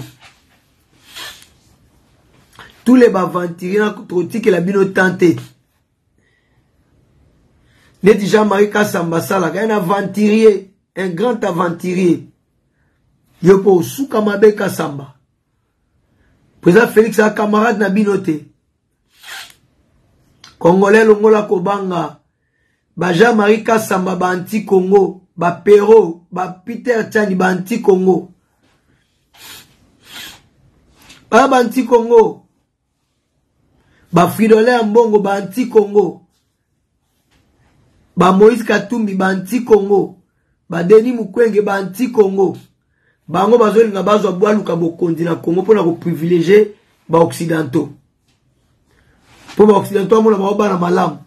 Tous les aventuriers que la bino tenté. N'est déjà Jean-Marie Kassamba Sala, un aventurier, un grand aventurier. Yopo Soukamabe Kassamba. Président Félix a camarade na binote. Congolais Longola Kobanga. Ba Jean-Marie Kassamba ba anti-Congo. Ba Perro, ba Peter Tchani ba anti-Congo. Ba ba anti-Congo. Ba Fridolin Mbongo ba anti-Congo. Ba Moïse Katumbi ba anti-Congo. Ba Denis Mukwege ba anti-Congo. Bango bazoli nga bazo abwaluka bokondi na Congo pona ko privilégier ba occidentaux. Po ba occidentaux mona ba ba na malamu.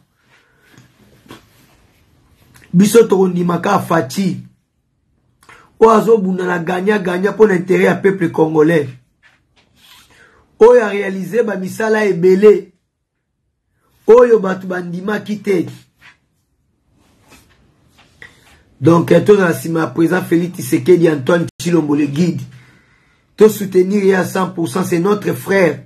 Biso to ndimaka Fati. O azo buna na gagna gagna pour l'intérêt du peuple congolais. O a réalisé ba misala ebele. Oyo batu bandima kite. Donc, tout dans la présent Félix Tshisekedi Antoine Tshilombo le guide. Tout soutenir à cent pour cent, c'est notre frère.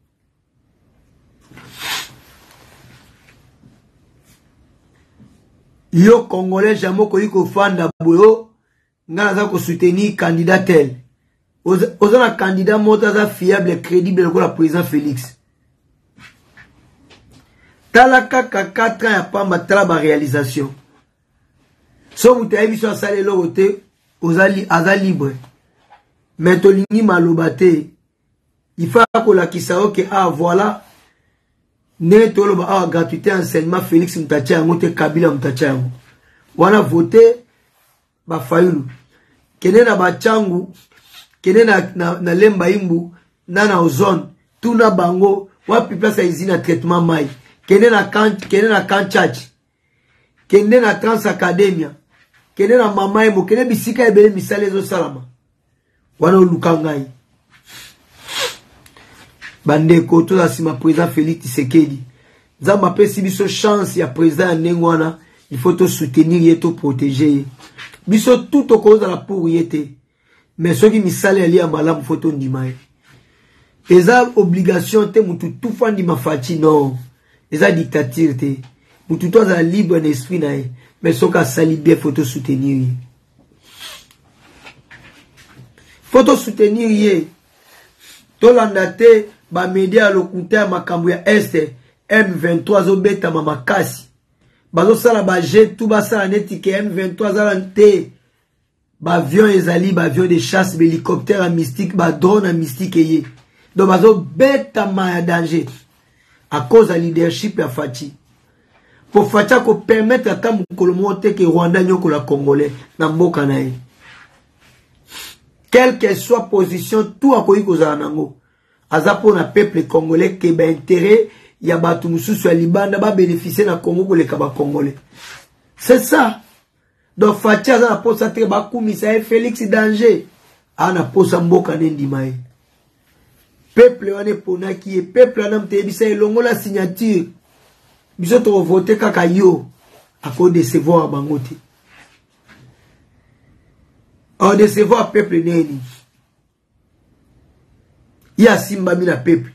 Yo Congolais, jamais qu'on y fanda boyo, n'a pas soutenir candidat tel. Osa un candidat monta fiable et crédible comme la président Félix. Talaka quatre ans ya pas matala ba réalisation. So vous avez vu sur ça les logoté, ozali aza libre. Mais tolingi malobate. Il faut que la kisao que ah voilà. Ne toloba ah gratuité enseignement Félix Mtacha ngote Kabila Mtacha. Wana voté ba fayulu. Kene na bachangu, kene na na, na lemba imbu, na na ozone, tuna bango, wapi place ya izina traitement mai. Kene na kan kene na kan church. Kene na Trans Academia. Kene na mama emo, kene bisika ebele misale zo salama. Wana ulukangai. Bandeko to la sima président Félix Tshisekedi. Zamba pesi biso chance ya président Nengwana, il faut te soutenir et te protéger. Biso tout au cause de la pourriété. Mais ceux qui misale ali ya malamu faut to ndimaye. Eza obligation te mutu tout fandi mafati non. Eza dictature te. Mutu to za libre d'esprit nae. mais ce qu'a sali bien, faut te soutenir. Faut te soutenir. To landate, ba média locuteur makambu ya Est, M vingt-trois zo beta mamakasi. Bazo sala ba jet, tout ba sala neti ke M vingt-trois zalante. Ba avion ezali, ba avion de chasse, ba hélicoptère à mystique, ba drone à mystique eye. Donc bazo beta ma danger. À cause de leadership ya Fati. Pour Fati ko permettre à ta mukolo monte que Rwanda nyoko la Congolais na mboka na ye. Quelle que soit position, tout a koyi kozala nango. Aza pour na peuple congolais que ba intérêt ya batu mususu ya Libanda ba bénéficier na Congo ko le kaba congolais. C'est ça. Donc Fati aza na posa te ba kumisa Félix danger. Ana posa mboka ndima ye. Peuple wane pona qui est peuple wana mtebisa elongo la signature. Biso to voter kaka yo à cause de décevoir bangote. On décevoir peuple neni. Ya simba mina peuple.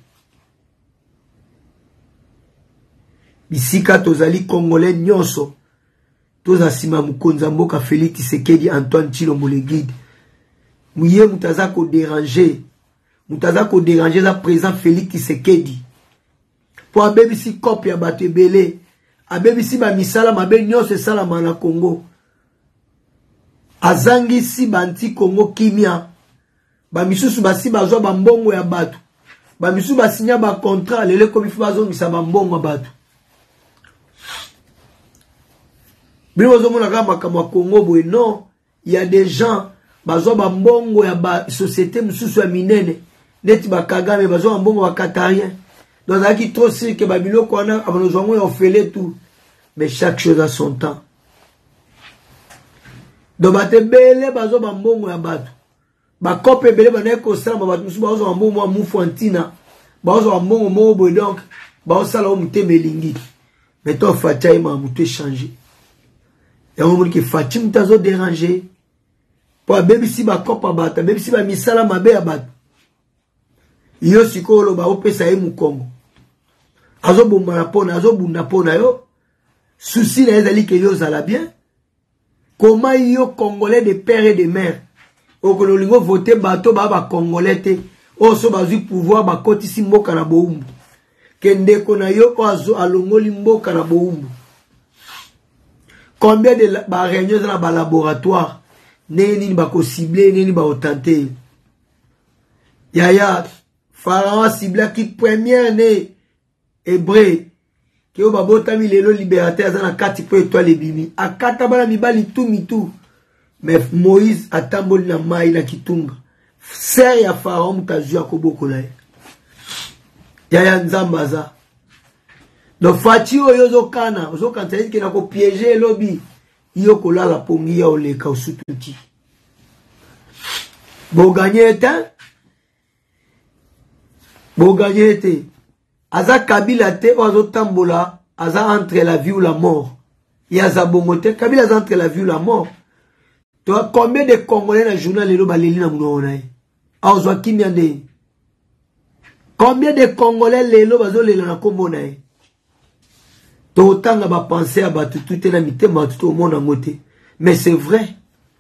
Bisika tozali congolais nyonso. Toza sima mukonza mboka Félix Tshisekedi Antoine Tshilombo le guide. Muye mutaza ko déranger. Mutaza ko déranger la président Félix Tshisekedi. Pour abebisi copie ya bato ebele. Abebisi ba misala mabe nyonso salama na Congo. Azangi si banti Congo kimia. Ba misusu basi bazwa ba mbongo ya bato. Ba misusu basinya ba contrat lele komi fu bazongisa ba mbongo ya bato. Bilo zomona kama makambo ya Congo boye non, il y a des gens bazwa ba mbongo ya ba société misusu ya minene. Neti ba Kagame bazwa ba mbongo ba Qatarien. Donc ça qui trop sûr que Babilo qu'on a avant nous on fait tout. Mais chaque chose a son temps. Donc bate bele bazo ba mbongo ya bato. Ba kope bele ba neko sala ba bato musu bazo ba mbongo mu Fantina. Bazo ba mbongo mo boy donc ba sala o muteme lingi. Mais toi Fatia ima mutu changer. Et on dit que Fatia mutazo déranger. Pour bébé si ba kopa bata, bébé si ba misala mabe ya bato. Yo sikolo ba opesa e mu Congo. Azo bomba na pona, azo bunda pona yo. Souci na ezali ke yo zala bien. Comment yo Congolais de père et de mère. Okolo lingo voter bato ba ba Congolais te. Oso bazui pouvoir ba kotisi mboka na boumbu. Kende kona yo ko azo alongoli mboka na boumbu. Combien de ba réunions dans ba laboratoire neni ba ko cibler neni ba tenter. Yaya Pharaon ciblé qui première né hébreu qui au babota mi lelo libérateur za na kati po étoile bimi akata bana mibali tout mitou mais Moïse atamboli na mai na kitunga ser ya Pharaon mutazu akobokola Yaya nzambaza donc Fati oyo zo kana zo kanta ki na ko piéger lobi yo kolala pongi ya oleka usututi bo gagner temps bo gagner te aza Kabila te ozo tambola aza entre la vie ou la mort yaza bongote Kabila aza entre la vie ou la mort. Toi combien de Congolais na journal lelo baleli na muno na ye azo kimia nde combien de Congolais lelo bazo lelo na kombo na ye to tanga ba penser à batu tout na mitema tout au monde en ngote mais c'est vrai.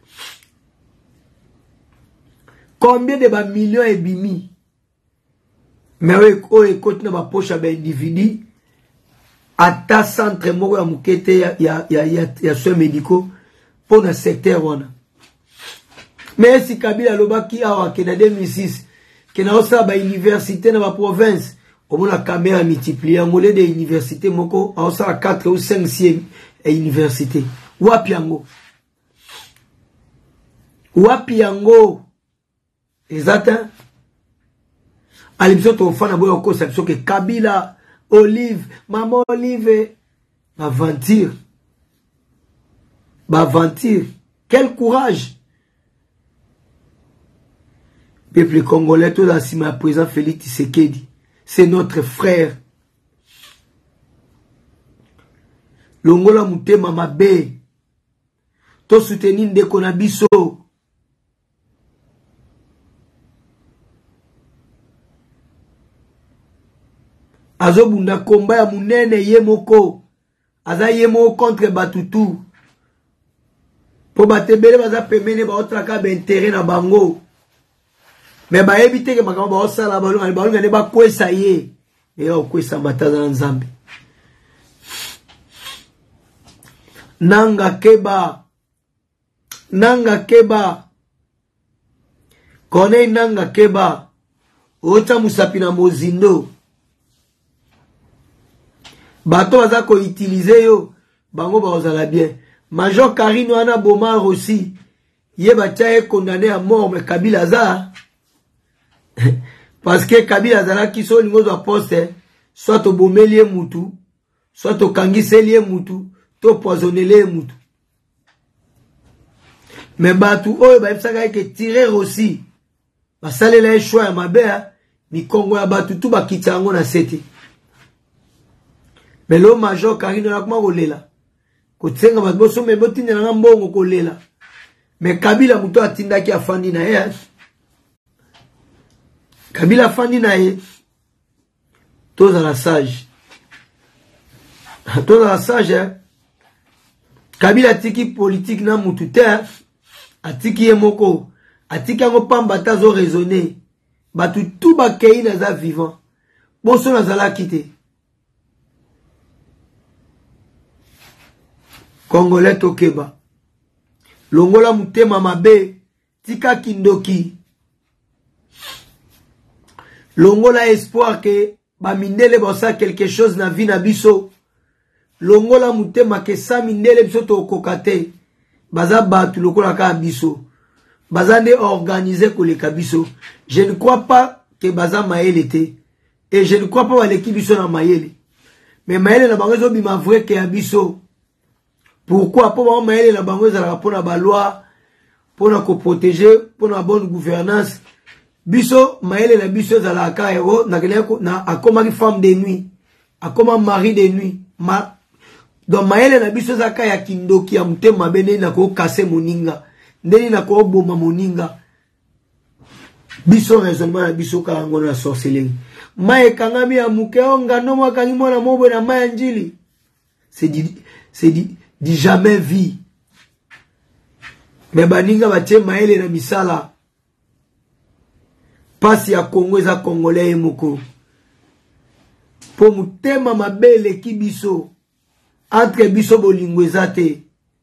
Combien de ba millions et bimi. Mais oui, écoute, na ba poche à ba individu. À ta centre moko ya mukete ya ya ya ya ya soins médicaux pour le secteur wana. Mais si Kabila lobaki awa ke na deux mille six ke na osa ba université na ba province, au moins la caméra multipliée en molé de université moko a osa quatre ou cinq six université. Wapi yango? Wapi yango? Exact. Alipso to fana boyo ko sapso que Kabila Olive maman Olive aventure ba aventure quel courage peuple congolais tout la sima présent Félix Tshisekedi c'est notre frère longola mutema mabe to soutenir ndeko na biso azo bunda komba ya munene ye moko aza ye moko contre batutu Po batebele baza pemene ba otraka ba intérêt na bango. Mais ba éviter que makamba ba osala ba lunga ba lunga ne ba kwesa ye. Et yo kwesa mataza na Nzambe. Nanga keba. Nanga keba. Kone nanga keba. Ota musapi na mozindo. Bato baza ko utiliser yo. Bango ba ozala bien. Major Karine wana Bomar aussi. Ye batia est condamné à mort mais Kabila za. Parce que Kabila zala ki so lingo za poste. Soit to bomelie mutu. Soit to kangiselie mutu. To poisonnelie mutu. Mais batu oyo ba epsaka ke tirer aussi. Basale la choix ya mabe ni Congo ya batu tout ba kitango na sete. Mais le Major Karine na kuma kolela. Kotsenga baboso me botinda na mbongo kolela. Mais Kabila muto atindaki afandi na ye. Kabila afandi na ye. Toza la sage. Toza la sage. Eh? Kabila atiki politique na mutu te. Atiki ye moko. Atiki yango pamba tazo raisonner. Batu tout bakei na za vivant. Bonso na zala kite. Congolais tokeba. Longola mutema mabe. Tika kindoki. Longola espoir que ba mindele bosa quelque chose na vie na biso. Longola mutema ke sa mindele biso to kokate. Baza batu lokola ka biso. Baza ne organiser koleka biso. Je ne crois pas que baza maele te. Et je ne crois pas baleki biso na maele. Mais maele na bango bima vrai que abiso. Pourquoi? Pour maele na bango za pour na ba loi, pour na ko protéger, pour na bonne gouvernance. Biso maele na biso za la ka ero na keleko na akoma ki femme de nuit, akoma mari de nuit. Ma donc maele na biso za ka ya kindoki ya mutema bene na ko kase moninga. Ndeni na ko boma moninga. Biso raisonnement na biso ka ngona na sorcellerie. Mae kangami ya muke onga no mwa kangimo na mobo na maya njili. C'est dit c'est dit dit jamais vie. Mais baninga batie maele na misala. Pasi ya Congo eza Congolais moko. Po mutema mabele ki biso. Entre biso bolingo ezate.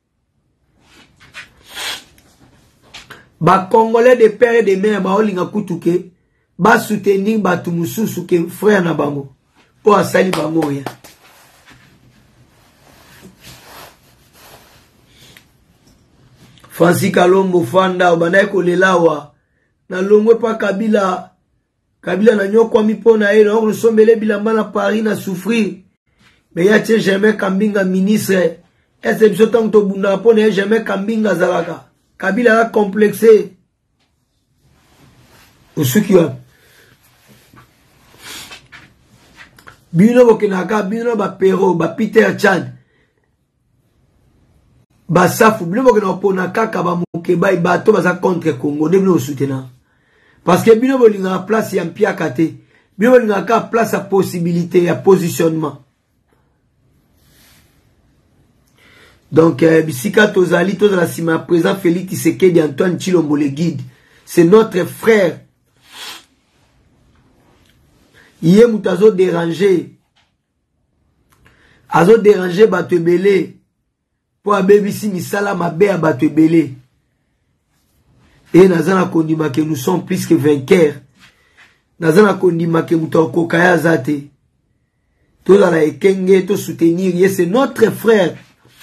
Ba Congolais de père et de mère ba olinga kutuke. Ba soutenir batu mususu ke frère na bango. Po asali bango ya. Fansi Kalombo Fanda obanaye kolelawa. Na longwe pa Kabila. Kabila na nyokwa mipona e. Na ongo sombele bilamba na Paris na souffrir. Mais ya tche jamais Kambinga ministre. Est-ce que tant to bunda po na jamais Kambinga zalaka. Kabila a complexé. Usuki wa. Bino bokenaka bino ba Pero ba Peter Chan. Ba safu bino bokena pona kaka ba mukeba bato baza contre Congo de bino soutenir. Parce que bino bolinga place ya mpiaka te. Bino bolinga ka place à possibilité ya positionnement. Donc euh, bisika tozali to la sima présent Félix Tshisekedi Antoine Tshilombo le guide. C'est notre frère. Yé mutazo déranger. Azo déranger bato belé. Pour abebisi misala mabe ya bato belé. Et nazana kondima que nous sommes plus que vainqueurs. Nazana kondima que mutoko kaya zate. Tout dans la ekenge to soutenir ye c'est notre frère.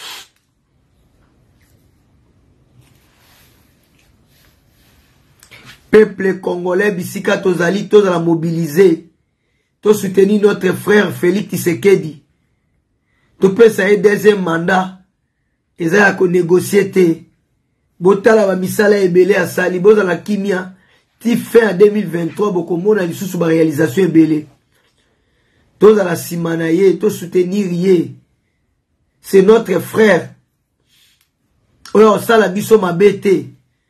Peuple congolais bisika tozali to la mobiliser. To soutenir notre frère Félix Tshisekedi. To peut ça deuxième mandat. Eza ya ko négocier te. Botala ba misala ebele ya sali boza la kimia ti fin en deux mille vingt-trois boko mona lisusu ba réalisation ebele. Toza la simana ye to soutenir ye. C'est notre frère. Oyo sala biso mabete.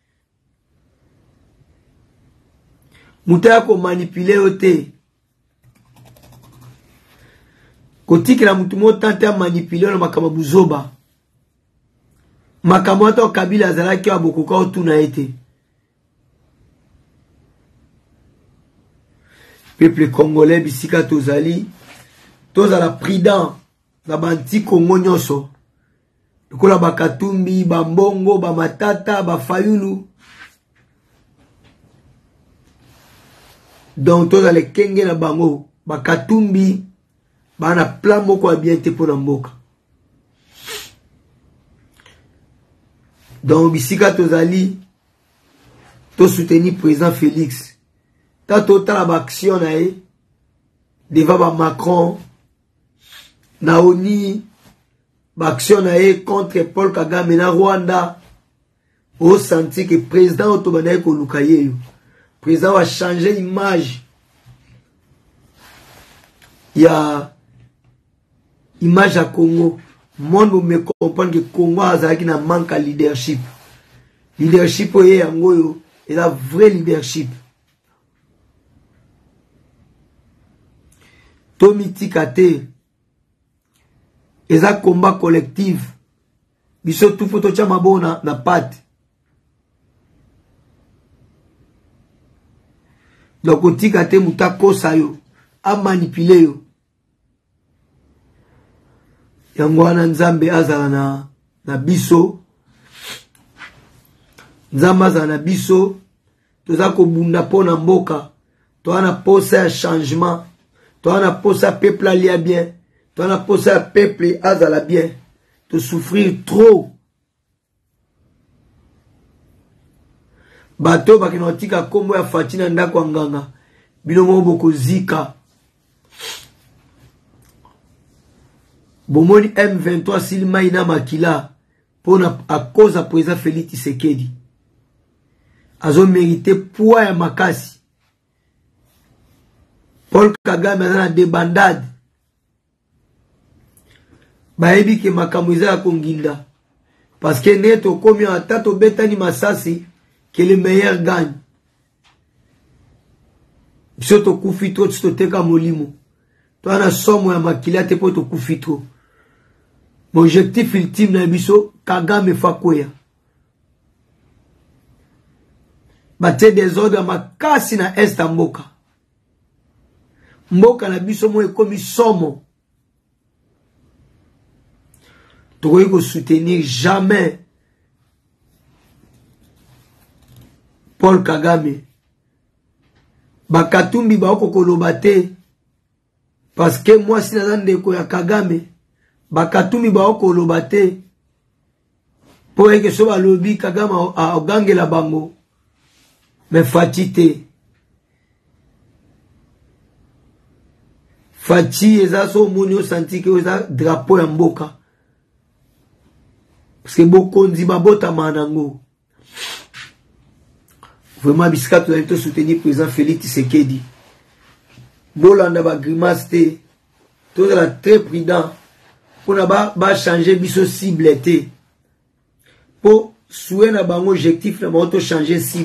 Mutaya ko manipuler ote. Kotiki la mutu mo tante a manipuler na makama buzoba. Makamoto Kabila azalaki wa bokoka otuna ete. Peuple congolais bisika tozali tozala prudent na banti Congo nyonso. Lokola bakatumbi, bambongo, bamatata, bafayulu. Donc tozala kenge na bango bakatumbi bana plan moko ya bien te pona mboka. Donc bisika tozali to soutenir président Félix. Tato tala ba action na e devant ba Macron na oni ba action na e contre Paul Kagame na Rwanda. Au senti que président otobana ko lukaye. Président va changer l'image. Il y a image à Congo. Monde me comprendre que Congo a un manque de leadership. Leadership est un vrai leadership. Tomi Tikate, c'est un combat collectif. Biso tout photo tcha mabo na na pat. Donc Tikate muta kosa yo, a manipulé yo. Yango wana Nzambe azala na na biso. Nzambe azala na biso. Toza ko bunda pona mboka. Toana posa ya changement. Toana posa peuple alia bien. Toana posa peuple azala bien. To souffrir trop. Bato bakinotika kombo ya fatina ndako nganga. Bilongo boko zika. Bomoni M vingt-trois Silma ina makila pour à cause à président Félix Tshisekedi. Azo mérité poids ya makasi. Paul Kagame a des bandades. Baebi ke makamwiza ya konginda. Parce que neto komi en tato betani masasi que le meilleur gagne. Soto kufito tito teka molimo. Toi na somo ya makila te poto kufito. Mon objectif ultime na biso Kagame Fakoya. Bate des ordres makasi na est mboka. Mboka na biso mo ekomi somo. Tokoki ko soutenir jamais Paul Kagame. Bakatumbi ba okokoloba te. Parce que moi si naza ndeko ya Kagame bakatumi ba okoloba te. Po eke so balobi Kagame a ogangela bango. Mais Fati te. Fati eza so moni o santi ke eza drapeau ya mboka. Parce que bokonzi babota manango. Vraiment bisika to to soutenir président Félix Tshisekedi. Bolanda ba grimace te. Tout la très prudent. Pour na ba ba changer biso cible te. Pour souhait na bango objectif na ba to changer cible.